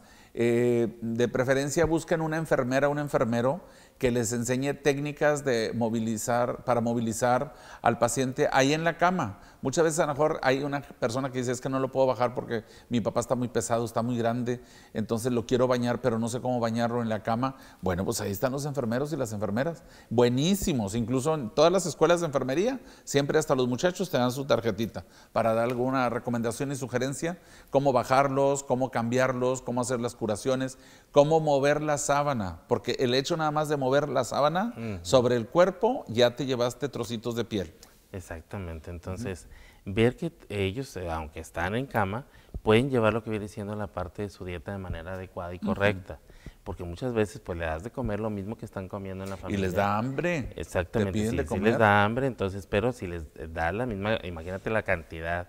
Speaker 1: de preferencia busquen una enfermera o un enfermero que les enseñe técnicas para movilizar al paciente ahí en la cama. Muchas veces a lo mejor hay una persona que dice, es que no lo puedo bajar porque mi papá está muy pesado, está muy grande, entonces lo quiero bañar, pero no sé cómo bañarlo en la cama. Bueno, pues ahí están los enfermeros y las enfermeras, buenísimos, incluso en todas las escuelas de enfermería, siempre hasta los muchachos te dan su tarjetita para dar alguna recomendación y sugerencia, cómo bajarlos, cómo cambiarlos, cómo hacer las curaciones, cómo mover la sábana, porque el hecho nada más de mover la sábana sobre el cuerpo, ya te llevaste trocitos de piel.
Speaker 13: Exactamente, entonces ver que ellos, aunque están en cama, pueden llevar lo que viene siendo la parte de su dieta de manera adecuada y correcta, porque muchas veces pues le das de comer lo mismo que están comiendo en la familia.
Speaker 1: Y les da hambre.
Speaker 13: Exactamente,
Speaker 1: te piden de comer.
Speaker 13: Sí les da hambre, entonces, pero si les da la misma, imagínate la cantidad,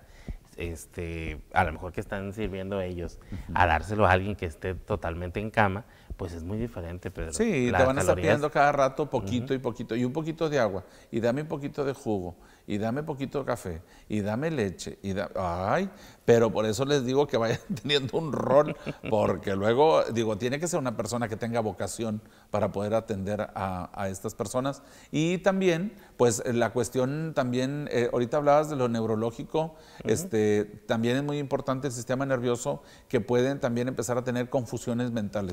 Speaker 13: a lo mejor que están sirviendo ellos, a dárselo a alguien que esté totalmente en cama, pues es muy diferente, Pedro.
Speaker 1: Sí, te van a estar pidiendo cada rato poquito y poquito, y un poquito de agua, y dame un poquito de jugo, y dame poquito de café, y dame leche, ay, pero por eso les digo que vayan teniendo un rol, porque luego, tiene que ser una persona que tenga vocación para poder atender a estas personas. Y también, pues la cuestión también, ahorita hablabas de lo neurológico, también es muy importante el sistema nervioso, que pueden también empezar a tener confusiones mentales.
Speaker 13: Exacto.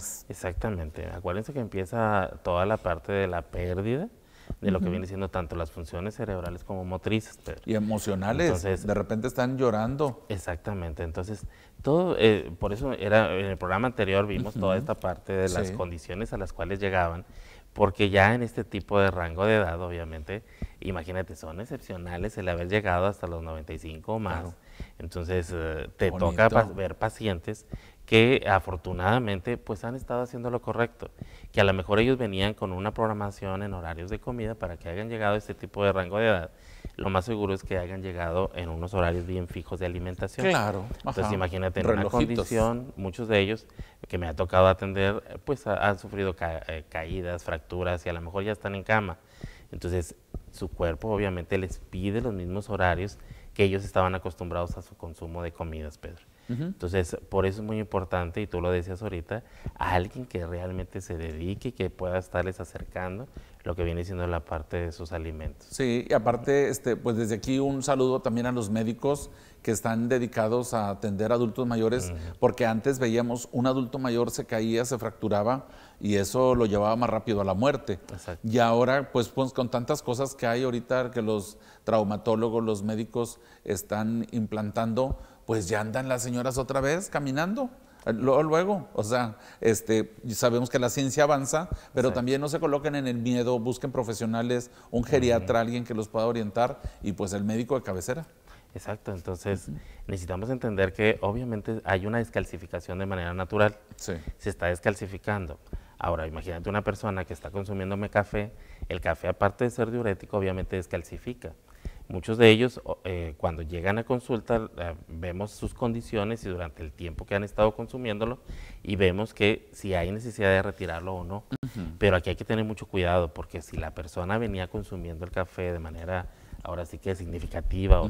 Speaker 13: Exactamente. Acuérdense que empieza toda la parte de la pérdida de lo que viene siendo tanto las funciones cerebrales como motrices.
Speaker 1: Y emocionales. Entonces, de repente están llorando.
Speaker 13: Exactamente. Entonces, todo, por eso en el programa anterior vimos toda esta parte de las condiciones a las cuales llegaban, porque ya en este tipo de rango de edad, obviamente, imagínate, son excepcionales el haber llegado hasta los 95 o más. Claro. Entonces, te toca ver pacientes que afortunadamente pues han estado haciendo lo correcto, que a lo mejor ellos venían con una programación en horarios de comida para que hayan llegado a este tipo de rango de edad. Lo más seguro es que hayan llegado en unos horarios bien fijos de alimentación.
Speaker 1: Claro.
Speaker 13: Entonces imagínate en una condición, muchos de ellos que me ha tocado atender, pues han sufrido caídas, fracturas y a lo mejor ya están en cama. Entonces su cuerpo obviamente les pide los mismos horarios que ellos estaban acostumbrados a su consumo de comidas, Pedro. Entonces, por eso es muy importante, y tú lo decías ahorita, a alguien que realmente se dedique y que pueda estarles acercando lo que viene siendo la parte de sus alimentos.
Speaker 1: Sí, y aparte, pues desde aquí un saludo también a los médicos que están dedicados a atender a adultos mayores, porque antes veíamos un adulto mayor se caía, se fracturaba y eso lo llevaba más rápido a la muerte.
Speaker 13: Exacto.
Speaker 1: Y ahora, pues con tantas cosas que hay ahorita que los traumatólogos, los médicos están implantando, pues ya andan las señoras otra vez caminando. Luego, o sea, sabemos que la ciencia avanza, pero también no se coloquen en el miedo, busquen profesionales, un geriatra, alguien que los pueda orientar y pues el médico de cabecera.
Speaker 13: Exacto, entonces necesitamos entender que obviamente hay una descalcificación de manera natural, se está descalcificando. Ahora, imagínate una persona que está consumiéndome café, el café aparte de ser diurético obviamente descalcifica. Muchos de ellos, cuando llegan a consulta, vemos sus condiciones y durante el tiempo que han estado consumiéndolo y vemos que si hay necesidad de retirarlo o no. Pero aquí hay que tener mucho cuidado porque si la persona venía consumiendo el café de manera, ahora sí que significativa o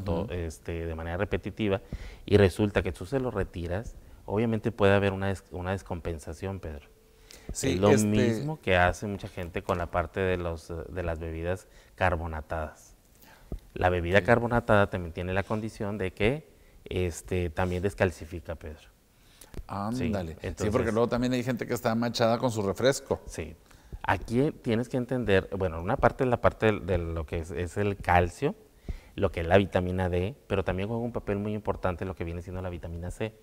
Speaker 13: de manera repetitiva y resulta que tú se lo retiras, obviamente puede haber una descompensación, Pedro. Sí, es lo mismo que hace mucha gente con la parte de las bebidas carbonatadas. La bebida carbonatada también tiene la condición de que también descalcifica, Pedro.
Speaker 1: Ándale. Sí, porque luego también hay gente que está manchada con su refresco.
Speaker 13: Sí. Aquí tienes que entender, bueno, una parte es la parte de lo que es el calcio, lo que es la vitamina D, pero también juega un papel muy importante lo que viene siendo la vitamina C.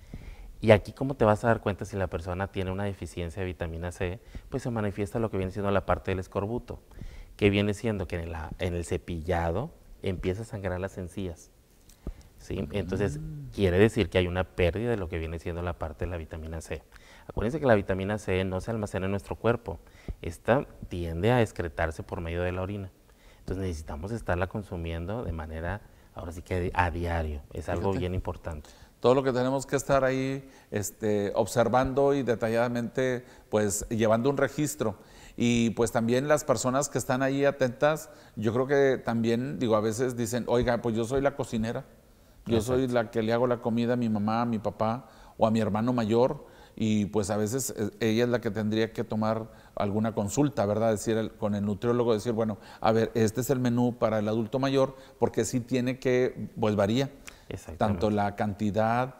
Speaker 13: Y aquí, ¿cómo te vas a dar cuenta si la persona tiene una deficiencia de vitamina C? Pues se manifiesta lo que viene siendo la parte del escorbuto, que viene siendo que en el cepillado empieza a sangrar las encías, ¿sí? Entonces, quiere decir que hay una pérdida de lo que viene siendo la parte de la vitamina C. Acuérdense que la vitamina C no se almacena en nuestro cuerpo, esta tiende a excretarse por medio de la orina. Entonces, necesitamos estarla consumiendo de manera, ahora sí que a diario, es algo bien importante.
Speaker 1: Todo lo que tenemos que estar ahí observando y detalladamente, pues, llevando un registro. Y pues también las personas que están ahí atentas, yo creo que también, a veces dicen, oiga, pues yo soy la cocinera, yo soy la que le hago la comida a mi mamá, a mi papá o a mi hermano mayor, y pues a veces ella es la que tendría que tomar alguna consulta, ¿verdad? Decir con el nutriólogo, decir, bueno, a ver, este es el menú para el adulto mayor, porque sí tiene que, pues varía, tanto la cantidad,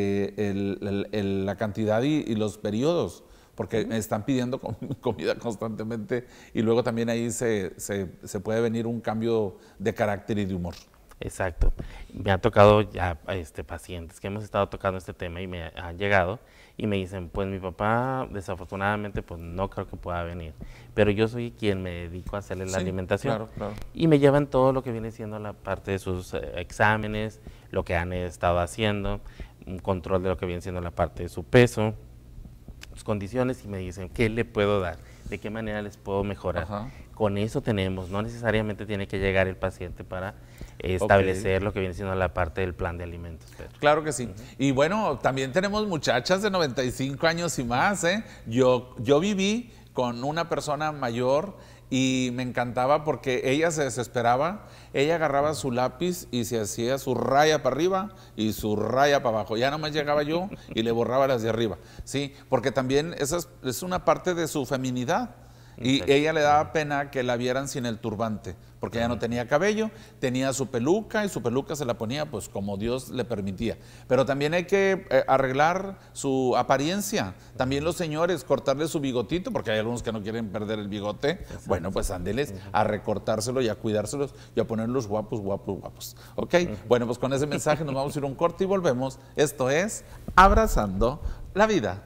Speaker 1: la cantidad y los periodos, porque me están pidiendo comida constantemente y luego también ahí se puede venir un cambio de carácter y de humor.
Speaker 13: Exacto. Me ha tocado ya pacientes que hemos estado tocando este tema y me han llegado y me dicen, pues mi papá desafortunadamente pues no creo que pueda venir, pero yo soy quien me dedico a hacerle la alimentación. Claro. Y me llevan todo lo que viene siendo la parte de sus exámenes, lo que han estado haciendo, un control de lo que viene siendo la parte de su peso, sus condiciones y me dicen, ¿qué le puedo dar? ¿De qué manera les puedo mejorar? Con eso tenemos, no necesariamente tiene que llegar el paciente para establecer lo que viene siendo la parte del plan de alimentos. Pedro.
Speaker 1: Claro que sí. Y bueno, también tenemos muchachas de 95 años y más. Yo viví con una persona mayor y me encantaba porque ella se desesperaba, ella agarraba su lápiz y se hacía su raya para arriba y su raya para abajo. Ya nomás llegaba yo y le borraba las de arriba, ¿sí? Porque también esa es una parte de su feminidad. Y ella le daba pena que la vieran sin el turbante, porque ella no tenía cabello, tenía su peluca y su peluca se la ponía pues como Dios le permitía. Pero también hay que arreglar su apariencia. También los señores, cortarle su bigotito, porque hay algunos que no quieren perder el bigote. Exacto. Bueno, pues ándeles a recortárselo y a cuidárselos y a ponerlos guapos, guapos, guapos. ¿Ok? Bueno, pues con ese mensaje nos vamos a ir a un corte y volvemos. Esto es Abrazando la Vida.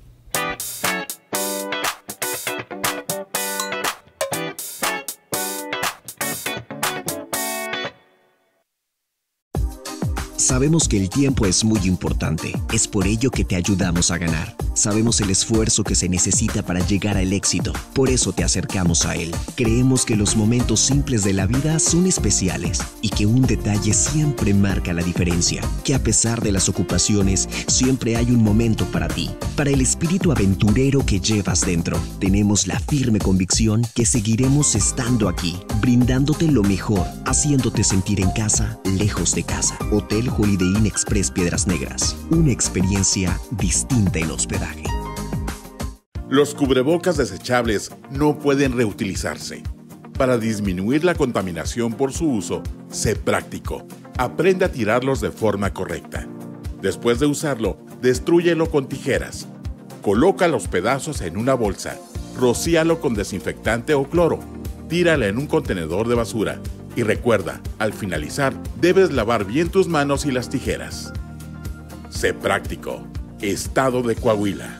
Speaker 18: Sabemos que el tiempo es muy importante, es por ello que te ayudamos a ganar. Sabemos el esfuerzo que se necesita para llegar al éxito, por eso te acercamos a él. Creemos que los momentos simples de la vida son especiales y que un detalle siempre marca la diferencia, que a pesar de las ocupaciones, siempre hay un momento para ti, para el espíritu aventurero que llevas dentro. Tenemos la firme convicción que seguiremos estando aquí, brindándote lo mejor, haciéndote sentir en casa, lejos de casa. Hotel Holiday Inn Express Piedras Negras, una experiencia distinta en hospedaje.
Speaker 19: Los cubrebocas desechables no pueden reutilizarse. Para disminuir la contaminación por su uso, sé práctico. Aprende a tirarlos de forma correcta. Después de usarlo, destrúyelo con tijeras. Coloca los pedazos en una bolsa. Rocíalo con desinfectante o cloro. Tírala en un contenedor de basura. Y recuerda, al finalizar, debes lavar bien tus manos y las tijeras. Sé práctico. Estado de Coahuila.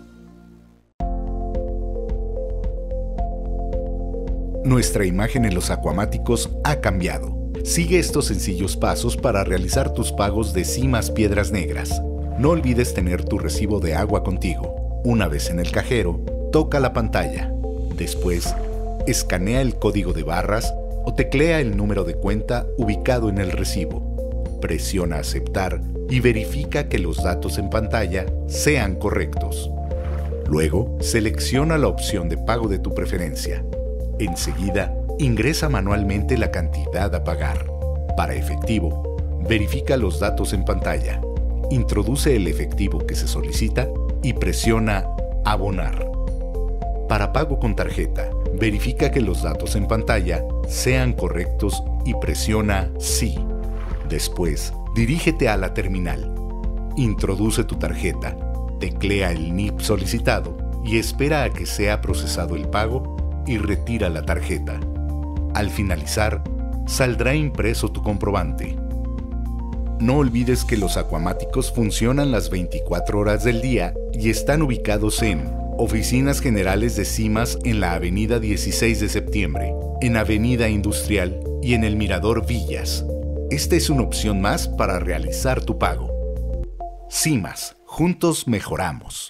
Speaker 20: Nuestra imagen en los acuamáticos ha cambiado. Sigue estos sencillos pasos para realizar tus pagos de Cimas Piedras Negras. No olvides tener tu recibo de agua contigo. Una vez en el cajero, toca la pantalla. Después, escanea el código de barras o teclea el número de cuenta ubicado en el recibo. Presiona aceptar y verifica que los datos en pantalla sean correctos. Luego, selecciona la opción de pago de tu preferencia. Enseguida, ingresa manualmente la cantidad a pagar. Para efectivo, verifica los datos en pantalla. Introduce el efectivo que se solicita y presiona Abonar. Para pago con tarjeta, verifica que los datos en pantalla sean correctos y presiona Sí. Después, dirígete a la terminal. Introduce tu tarjeta, teclea el NIP solicitado y espera a que sea procesado el pago y retira la tarjeta. Al finalizar, saldrá impreso tu comprobante. No olvides que los acuamáticos funcionan las 24 horas del día y están ubicados en Oficinas Generales de Cimas en la Avenida 16 de Septiembre, en Avenida Industrial y en el Mirador Villas. Esta es una opción más para realizar tu pago. Cimas, juntos mejoramos.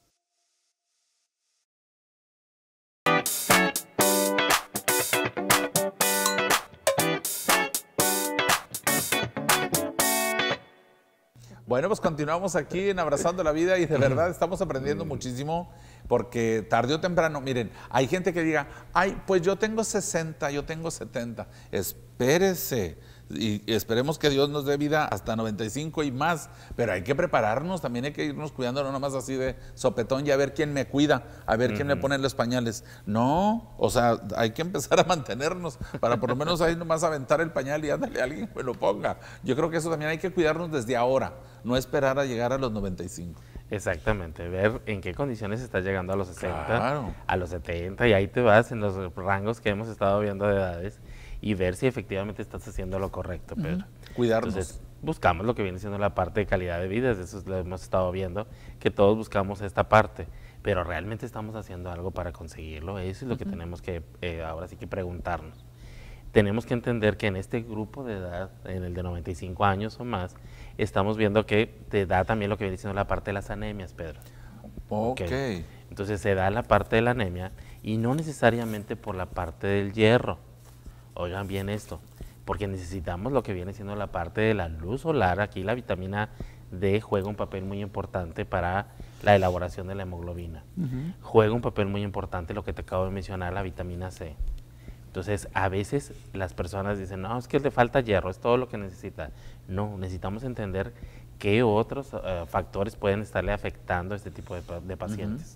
Speaker 1: Bueno, pues continuamos aquí en Abrazando la Vida y de verdad estamos aprendiendo muchísimo porque tarde o temprano, miren, hay gente que diga, ay, pues yo tengo 60, yo tengo 70, espérese y esperemos que Dios nos dé vida hasta 95 y más, pero hay que prepararnos, también hay que irnos cuidando, no nomás así de sopetón y a ver quién me cuida, a ver quién me pone los pañales. No, o sea, hay que empezar a mantenernos para por lo menos ahí nomás aventar el pañal y ándale, alguien me lo ponga. Yo creo que eso también hay que cuidarnos desde ahora, no esperar a llegar a los 95.
Speaker 13: Exactamente, ver en qué condiciones estás llegando a los 60,
Speaker 1: claro,
Speaker 13: a los 70 y ahí te vas en los rangos que hemos estado viendo de edades y ver si efectivamente estás haciendo lo correcto, Pedro.
Speaker 1: Cuidarnos.
Speaker 13: Entonces, buscamos lo que viene siendo la parte de calidad de vida, eso lo hemos estado viendo, que todos buscamos esta parte, pero realmente estamos haciendo algo para conseguirlo, eso es lo que tenemos que, ahora sí que preguntarnos. Tenemos que entender que en este grupo de edad, en el de 95 años o más, estamos viendo que te da también lo que viene siendo la parte de las anemias, Pedro.
Speaker 1: Okay.
Speaker 13: Entonces se da la parte de la anemia y no necesariamente por la parte del hierro. Oigan bien esto, porque necesitamos lo que viene siendo la parte de la luz solar. Aquí la vitamina D juega un papel muy importante para la elaboración de la hemoglobina. Juega un papel muy importante lo que te acabo de mencionar, la vitamina C. Entonces, a veces las personas dicen, no, es que le falta hierro, es todo lo que necesita. No, necesitamos entender qué otros factores pueden estarle afectando a este tipo de pacientes.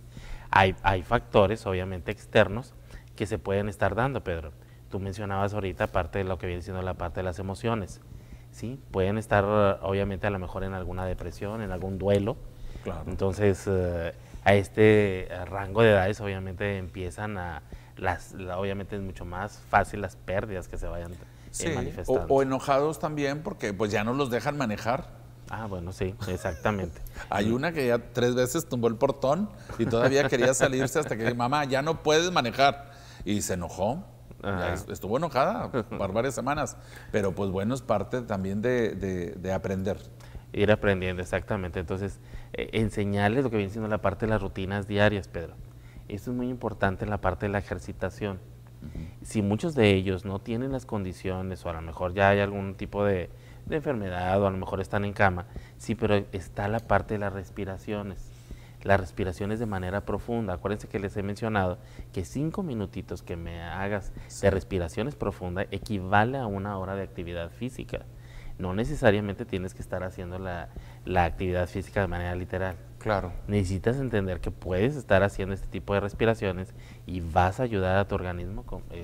Speaker 13: Hay factores, obviamente, externos que se pueden estar dando, Pedro. Tú mencionabas ahorita parte de lo que viene siendo la parte de las emociones, ¿sí? Pueden estar, obviamente, a lo mejor en alguna depresión, en algún duelo.
Speaker 1: Claro.
Speaker 13: Entonces, a este rango de edades, obviamente, empiezan obviamente es mucho más fácil las pérdidas que se vayan manifestando.
Speaker 1: O enojados también porque pues ya no los dejan manejar.
Speaker 13: Ah, bueno, sí, exactamente.
Speaker 1: Hay una que ya 3 veces tumbó el portón y todavía quería salirse hasta que dijo, mamá, ya no puedes manejar. Y se enojó. Ya estuvo enojada por varias semanas. Pero pues bueno, es parte también de aprender.
Speaker 13: Ir aprendiendo, exactamente. Entonces, enseñarles lo que viene siendo la parte de las rutinas diarias, Pedro. Esto es muy importante en la parte de la ejercitación. Si muchos de ellos no tienen las condiciones o a lo mejor ya hay algún tipo de enfermedad o a lo mejor están en cama, sí, pero está la parte de las respiraciones. Las respiraciones de manera profunda. Acuérdense que les he mencionado que 5 minutitos que me hagas de respiraciones profundas equivale a 1 hora de actividad física. No necesariamente tienes que estar haciendo la actividad física de manera literal.
Speaker 1: Claro.
Speaker 13: Necesitas entender que puedes estar haciendo este tipo de respiraciones y vas a ayudar a tu organismo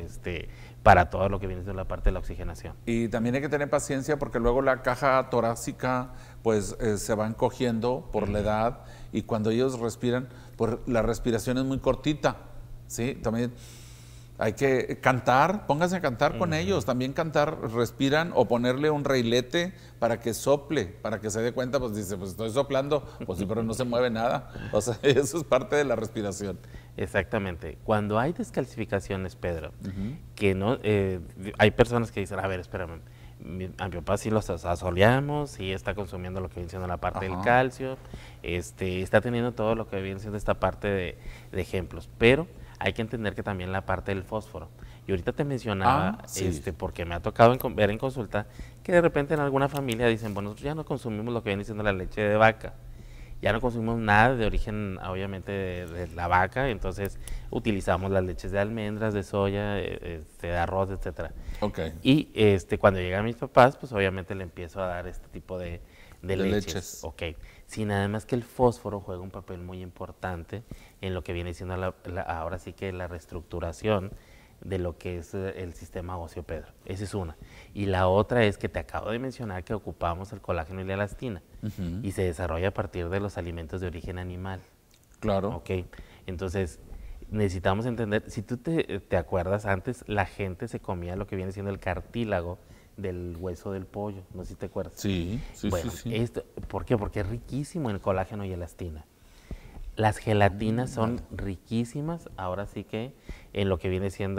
Speaker 13: para todo lo que viene siendo la parte de la oxigenación.
Speaker 1: Y también hay que tener paciencia porque luego la caja torácica pues se va encogiendo por la edad y cuando ellos respiran, pues la respiración es muy cortita, ¿sí? También hay que cantar, pónganse a cantar con ellos, también cantar, respiran o ponerle un reilete para que sople, para que se dé cuenta, pues dice, pues estoy soplando, pues sí, pero no se mueve nada. O sea, eso es parte de la respiración.
Speaker 13: Exactamente. Cuando hay descalcificaciones, Pedro, que no, hay personas que dicen, a ver, espérame, a mi papá sí los asoleamos, sí está consumiendo lo que viene siendo la parte del calcio, está teniendo todo lo que viene siendo esta parte de ejemplos, pero hay que entender que también la parte del fósforo. Y ahorita te mencionaba, porque me ha tocado ver en consulta, que de repente en alguna familia dicen, bueno, nosotros ya no consumimos lo que viene siendo la leche de vaca, ya no consumimos nada de origen, obviamente, de la vaca, entonces utilizamos las leches de almendras, de soya, de arroz, etcétera.
Speaker 1: Okay.
Speaker 13: Y cuando llegan mis papás, pues obviamente le empiezo a dar este tipo de leches. Okay. Sin nada más que el fósforo juega un papel muy importante en lo que viene siendo ahora sí que la reestructuración de lo que es el sistema óseo, Pedro. Esa es una. Y la otra es que te acabo de mencionar que ocupamos el colágeno y la elastina y se desarrolla a partir de los alimentos de origen animal.
Speaker 1: Claro.
Speaker 13: Ok. Entonces, necesitamos entender, si tú te acuerdas, antes la gente se comía lo que viene siendo el cartílago del hueso del pollo, no sé si te acuerdas.
Speaker 1: Sí, sí,
Speaker 13: bueno,
Speaker 1: sí.
Speaker 13: ¿por qué? Porque es riquísimo en el colágeno y elastina. Las gelatinas son riquísimas, ahora sí que en lo que viene siendo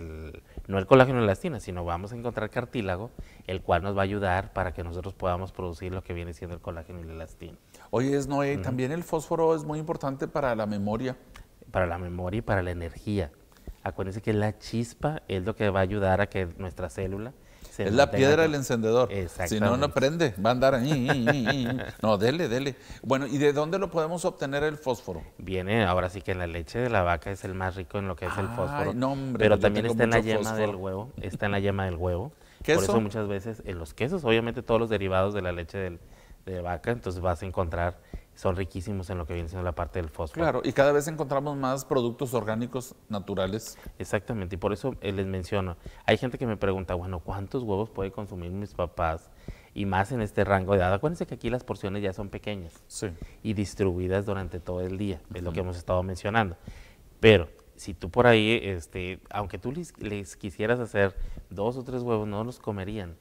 Speaker 13: no el colágeno y la elastina, sino vamos a encontrar cartílago, el cual nos va a ayudar para que nosotros podamos producir lo que viene siendo el colágeno y la elastina.
Speaker 1: Oye, Noé, también el fósforo es muy importante para la memoria.
Speaker 13: Para la memoria y para la energía. Acuérdense que la chispa es lo que va a ayudar a que nuestra célula
Speaker 1: es la piedra del encendedor.
Speaker 13: Exactamente.
Speaker 1: Si no, no prende, va a andar ahí. No, dele. Bueno, ¿y de dónde lo podemos obtener el fósforo?
Speaker 13: Viene, ahora sí que en la leche de la vaca es el más rico en lo que es el fósforo.
Speaker 1: No, hombre,
Speaker 13: pero también está en la yema del huevo. Está en la yema del huevo.
Speaker 1: ¿Queso?
Speaker 13: Por eso muchas veces en los quesos, obviamente todos los derivados de la leche de vaca, entonces vas a encontrar, son riquísimos en lo que viene siendo la parte del fósforo.
Speaker 1: Claro, y cada vez encontramos más productos orgánicos naturales.
Speaker 13: Exactamente, y por eso les menciono, hay gente que me pregunta, bueno, ¿cuántos huevos puede consumir mis papás? Y más en este rango de edad. Acuérdense que aquí las porciones ya son pequeñas y distribuidas durante todo el día, es lo que hemos estado mencionando. Pero si tú por ahí, aunque tú les quisieras hacer 2 o 3 huevos, no los comerían.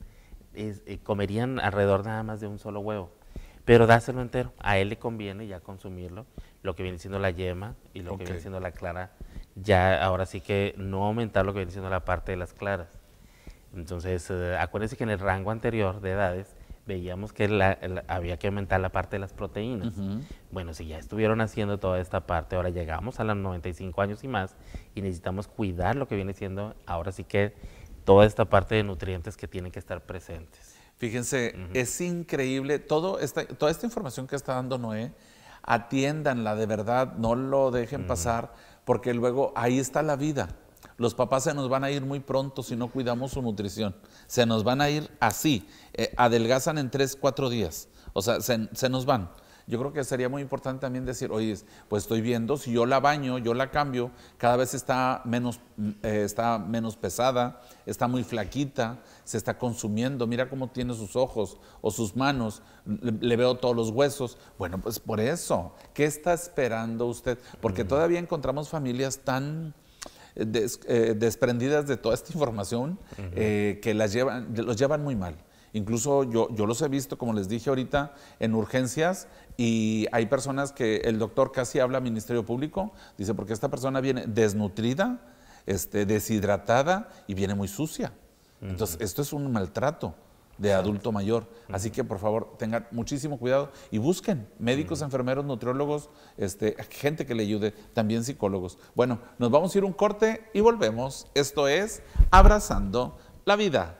Speaker 13: Comerían alrededor nada más de un solo huevo. Pero dáselo entero. A él le conviene ya consumirlo, lo que viene siendo la yema y lo que viene siendo la clara. Ya ahora sí que no aumentar lo que viene siendo la parte de las claras. Entonces, acuérdense que en el rango anterior de edades veíamos que había que aumentar la parte de las proteínas. Bueno, si ya estuvieron haciendo toda esta parte, ahora llegamos a los 95 años y más y necesitamos cuidar lo que viene siendo ahora sí que toda esta parte de nutrientes que tienen que estar presentes.
Speaker 1: Fíjense, es increíble, toda esta información que está dando Noé, atiéndanla de verdad, no lo dejen pasar, porque luego ahí está la vida. Los papás se nos van a ir muy pronto si no cuidamos su nutrición. Se nos van a ir así, adelgazan en 3, 4 días, o sea, se nos van. yo creo que sería muy importante también decir, oye, pues estoy viendo, si yo la baño, yo la cambio, cada vez está menos pesada, está muy flaquita, se está consumiendo, mira cómo tiene sus ojos o sus manos, le veo todos los huesos. Bueno, pues por eso, ¿qué está esperando usted? Porque todavía encontramos familias tan desprendidas de toda esta información que los llevan muy mal. Incluso yo los he visto, como les dije ahorita, en urgencias, y hay personas que el doctor casi habla al Ministerio Público, dice, porque esta persona viene desnutrida, deshidratada y viene muy sucia. Entonces, esto es un maltrato de adulto mayor. Así que, por favor, tengan muchísimo cuidado y busquen médicos, enfermeros, nutriólogos, gente que le ayude, también psicólogos. Bueno, nos vamos a ir un corte y volvemos. Esto es Abrazando la Vida.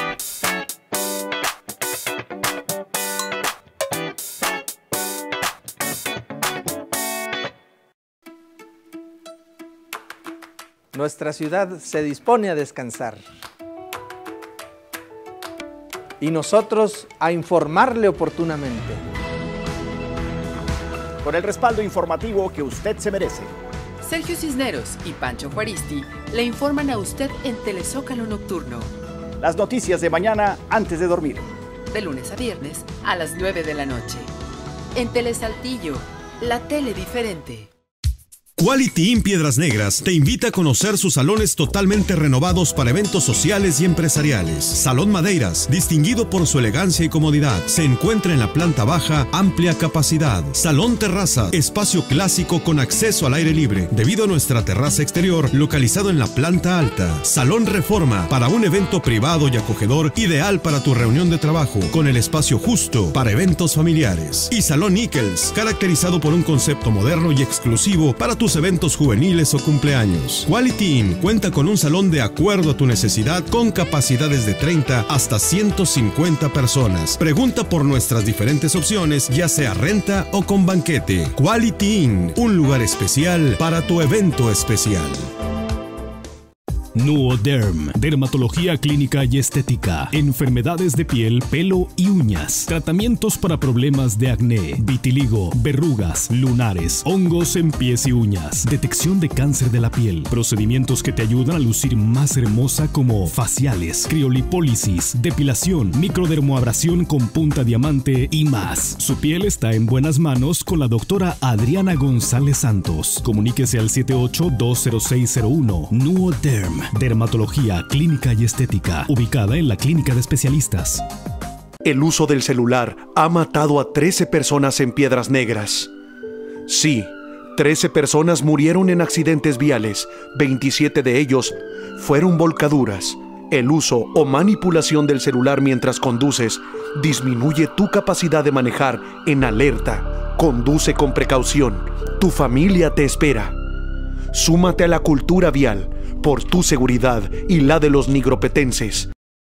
Speaker 21: Nuestra ciudad se dispone a descansar y nosotros a informarle oportunamente.
Speaker 22: Con el respaldo informativo que usted se merece.
Speaker 9: Sergio Cisneros y Pancho Juaristi le informan a usted en Telezócalo Nocturno.
Speaker 22: Las noticias de mañana antes de dormir.
Speaker 9: De lunes a viernes a las 9 de la noche. En Telesaltillo, la tele diferente.
Speaker 14: Quality Inn Piedras Negras te invita a conocer sus salones totalmente renovados para eventos sociales y empresariales. Salón Madeiras, distinguido por su elegancia y comodidad, se encuentra en la planta baja, amplia capacidad. Salón Terraza, espacio clásico con acceso al aire libre, debido a nuestra terraza exterior localizado en la planta alta. Salón Reforma, para un evento privado y acogedor, ideal para tu reunión de trabajo, con el espacio justo para eventos familiares. Y Salón Nichols, caracterizado por un concepto moderno y exclusivo para tus eventos juveniles o cumpleaños. Quality Inn cuenta con un salón de acuerdo a tu necesidad con capacidades de 30 hasta 150 personas. Pregunta por nuestras diferentes opciones, ya sea renta o con banquete. Quality Inn, un lugar especial para tu evento especial.
Speaker 23: Nuoderm, dermatología clínica y estética, enfermedades de piel, pelo y uñas, tratamientos para problemas de acné, vitiligo, verrugas, lunares, hongos en pies y uñas, detección de cáncer de la piel, procedimientos que te ayudan a lucir más hermosa como faciales, criolipólisis, depilación, microdermoabrasión con punta diamante y más. Su piel está en buenas manos con la doctora Adriana González Santos. Comuníquese al 78-20601. Nuoderm, dermatología clínica y estética, ubicada en la Clínica de Especialistas.
Speaker 17: El uso del celular ha matado a 13 personas en Piedras Negras. Sí, 13 personas murieron en accidentes viales, 27 de ellos fueron volcaduras. El uso o manipulación del celular mientras conduces disminuye tu capacidad de manejar en alerta. Conduce con precaución. Tu familia te espera. Súmate a la cultura vial por tu seguridad y la de los nigropetenses.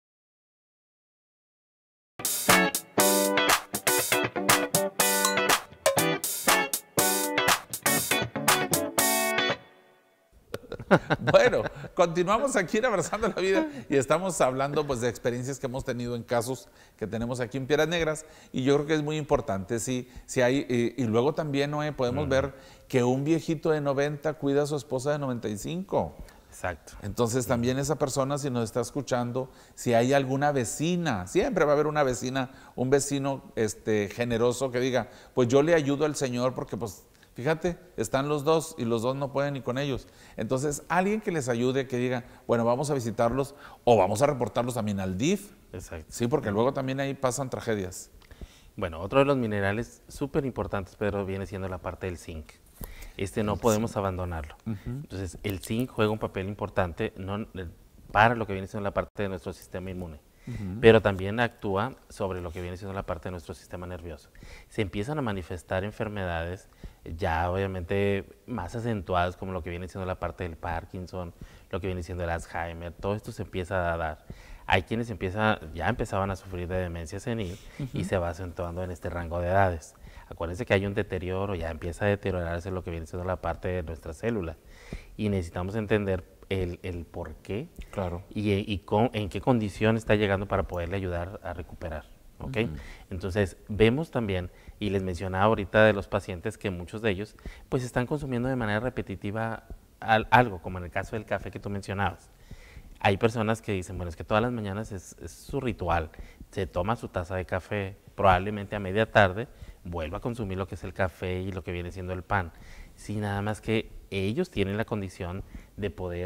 Speaker 1: Bueno, continuamos aquí en Abrazando la Vida y estamos hablando pues de experiencias que hemos tenido en casos que tenemos aquí en Piedras Negras, y yo creo que es muy importante, si hay, y luego también podemos ver que un viejito de 90 cuida a su esposa de 95.
Speaker 13: Exacto.
Speaker 1: Entonces también esa persona, si nos está escuchando, si hay alguna vecina, siempre va a haber una vecina, un vecino generoso que diga, pues yo le ayudo al señor porque pues fíjate, están los dos y los dos no pueden ni con ellos. Entonces, alguien que les ayude, que diga, bueno, vamos a visitarlos o vamos a reportarlos también al DIF.
Speaker 13: Exacto.
Speaker 1: Sí, porque luego también ahí pasan tragedias.
Speaker 13: Bueno, otro de los minerales súper importantes, Pedro, viene siendo la parte del zinc. No podemos abandonarlo. Entonces, el zinc juega un papel importante para lo que viene siendo la parte de nuestro sistema inmune. Pero también actúa sobre lo que viene siendo la parte de nuestro sistema nervioso. Se empiezan a manifestar enfermedades ya obviamente más acentuadas, como lo que viene siendo la parte del Parkinson, lo que viene siendo el Alzheimer. Todo esto se empieza a dar. Hay quienes ya empezaban a sufrir de demencia senil y se va acentuando en este rango de edades. Acuérdense que hay un deterioro, ya empieza a deteriorarse lo que viene siendo la parte de nuestras células, y necesitamos entender el por qué, claro, y en qué condición está llegando para poderle ayudar a recuperar. ¿ok? Entonces, vemos también, y les mencionaba ahorita de los pacientes que muchos de ellos, pues están consumiendo de manera repetitiva algo, como en el caso del café que tú mencionabas. Hay personas que dicen, bueno, es que todas las mañanas es su ritual, se toma su taza de café, probablemente a media tarde vuelva a consumir lo que es el café y lo que viene siendo el pan. Sí, nada más que ellos tienen la condición de poder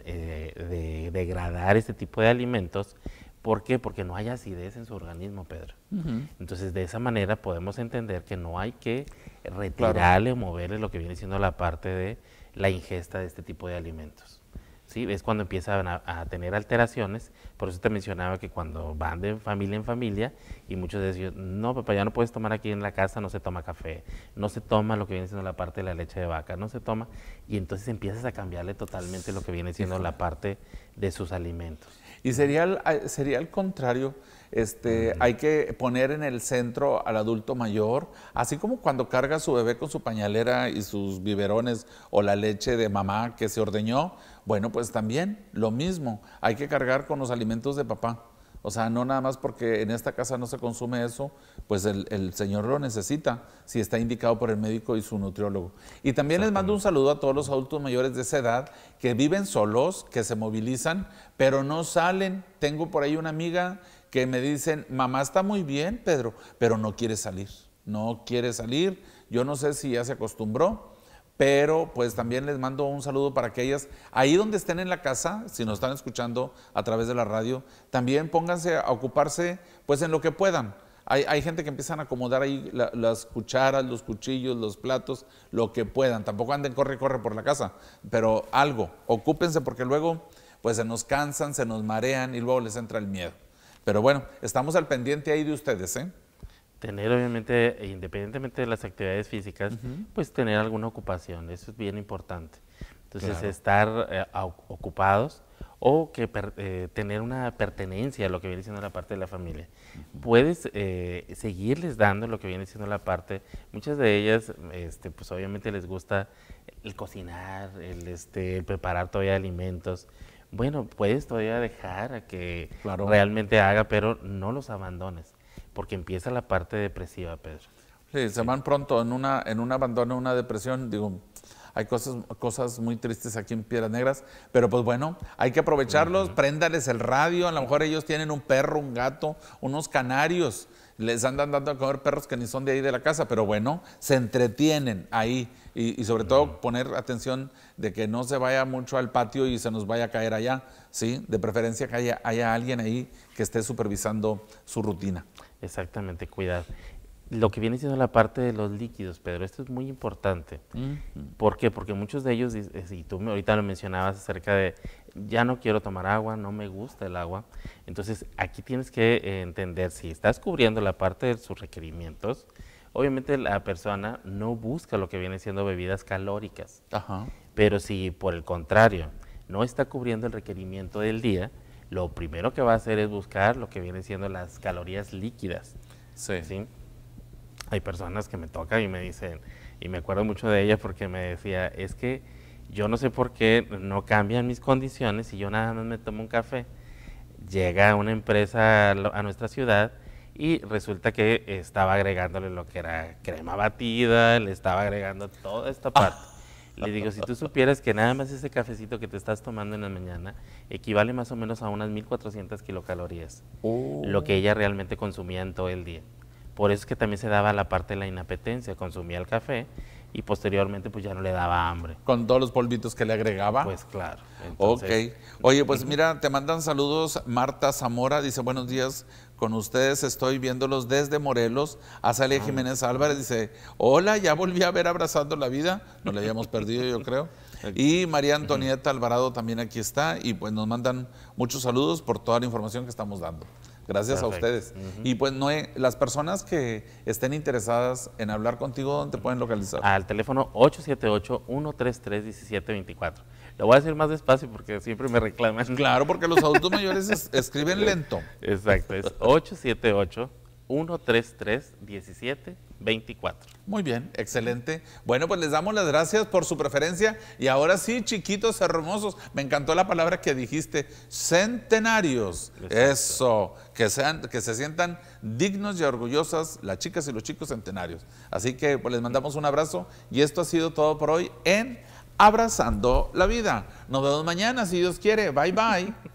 Speaker 13: de degradar este tipo de alimentos. ¿Por qué? Porque no hay acidez en su organismo, Pedro. Entonces, de esa manera podemos entender que no hay que retirarle o moverle lo que viene siendo la parte de la ingesta de este tipo de alimentos. ¿Sí? Es cuando empiezan a tener alteraciones. Por eso te mencionaba que cuando van de familia en familia y muchos de ellos, no, papá, ya no puedes tomar aquí en la casa, no se toma café, no se toma lo que viene siendo la parte de la leche de vaca, no se toma, y entonces empiezas a cambiarle totalmente lo que viene siendo la parte de sus alimentos.
Speaker 1: Y sería el contrario, hay que poner en el centro al adulto mayor, así como cuando carga a su bebé con su pañalera y sus biberones o la leche de mamá que se ordeñó, bueno, pues también lo mismo, hay que cargar con los alimentos de papá. O sea, no nada más porque en esta casa no se consume eso, pues el señor lo necesita, si está indicado por el médico y su nutriólogo. Y también les mando un saludo a todos los adultos mayores de esa edad que viven solos, que se movilizan, pero no salen. Tengo por ahí una amiga que me dicen, mamá está muy bien, Pedro, pero no quiere salir, no quiere salir. Yo no sé si ya se acostumbró, pero pues también les mando un saludo para que ellas, ahí donde estén en la casa, si nos están escuchando a través de la radio, también pónganse a ocuparse pues en lo que puedan. Hay gente que empiezan a acomodar ahí las cucharas, los cuchillos, los platos, lo que puedan. Tampoco anden corre por la casa, pero algo, ocúpense porque luego pues se nos cansan, se nos marean y luego les entra el miedo. Pero bueno, estamos al pendiente ahí de ustedes, ¿eh?
Speaker 13: Tener, obviamente, independientemente de las actividades físicas, pues tener alguna ocupación, eso es bien importante. Entonces, estar ocupados o que tener una pertenencia a lo que viene siendo la parte de la familia. Puedes seguirles dando lo que viene siendo la parte, muchas de ellas, pues obviamente les gusta el cocinar, el preparar todavía alimentos. Bueno, puedes todavía dejar a que realmente haga, pero no los abandones, porque empieza la parte depresiva, Pedro.
Speaker 1: Sí, se van pronto en un abandono, una depresión. Digo, hay cosas muy tristes aquí en Piedras Negras, pero pues bueno, hay que aprovecharlos, préndales el radio, a lo mejor ellos tienen un perro, un gato, unos canarios, les andan dando a comer perros que ni son de ahí de la casa, pero bueno, se entretienen ahí y sobre todo poner atención de que no se vaya mucho al patio y se nos vaya a caer allá, ¿sí? De preferencia que haya alguien ahí que esté supervisando su rutina.
Speaker 13: Exactamente, cuidar. Lo que viene siendo la parte de los líquidos, Pedro, esto es muy importante. ¿Por qué? Porque muchos de ellos, y tú ahorita lo mencionabas acerca de, ya no quiero tomar agua, no me gusta el agua. Entonces, aquí tienes que entender, si estás cubriendo la parte de sus requerimientos, obviamente la persona no busca lo que viene siendo bebidas calóricas. Pero si por el contrario no está cubriendo el requerimiento del día, lo primero que va a hacer es buscar lo que viene siendo las calorías líquidas. ¿Sí? Hay personas que me tocan y me dicen, y me acuerdo mucho de ella porque me decía, es que yo no sé por qué no cambian mis condiciones y yo nada más me tomo un café. Llega una empresa a nuestra ciudad y resulta que estaba agregándole lo que era crema batida, le estaba agregando toda esta parte. Le digo, si tú supieras que nada más ese cafecito que te estás tomando en la mañana equivale más o menos a unas 1400 kilocalorías, lo que ella realmente consumía en todo el día. Por eso es que también se daba la parte de la inapetencia, consumía el café y posteriormente pues ya no le daba hambre.
Speaker 1: ¿Con todos los polvitos que le agregaba?
Speaker 13: Pues claro. Entonces,
Speaker 1: Oye, pues mira, te mandan saludos. Marta Zamora dice, buenos días, con ustedes estoy viéndolos desde Morelos. Azalia Jiménez Álvarez dice, hola, ya volví a ver Abrazando la Vida. No la habíamos perdido, yo creo. Y María Antonieta Alvarado también aquí está y pues nos mandan muchos saludos por toda la información que estamos dando. Gracias a ustedes. Y pues Noé, las personas que estén interesadas en hablar contigo, ¿dónde te pueden localizar?
Speaker 13: Al teléfono 878-133-1724. Lo voy a decir más despacio porque siempre me reclaman.
Speaker 1: Claro, porque los adultos mayores escriben lento.
Speaker 13: Exacto, es 878 133-1724.
Speaker 1: Muy bien, excelente. Bueno, pues les damos las gracias por su preferencia. Y ahora sí, chiquitos hermosos, me encantó la palabra que dijiste, centenarios. Exacto. Eso, que se sientan dignos y orgullosas las chicas y los chicos centenarios. Así que pues les mandamos un abrazo y esto ha sido todo por hoy en Abrazando la Vida. Nos vemos mañana, si Dios quiere. Bye, bye.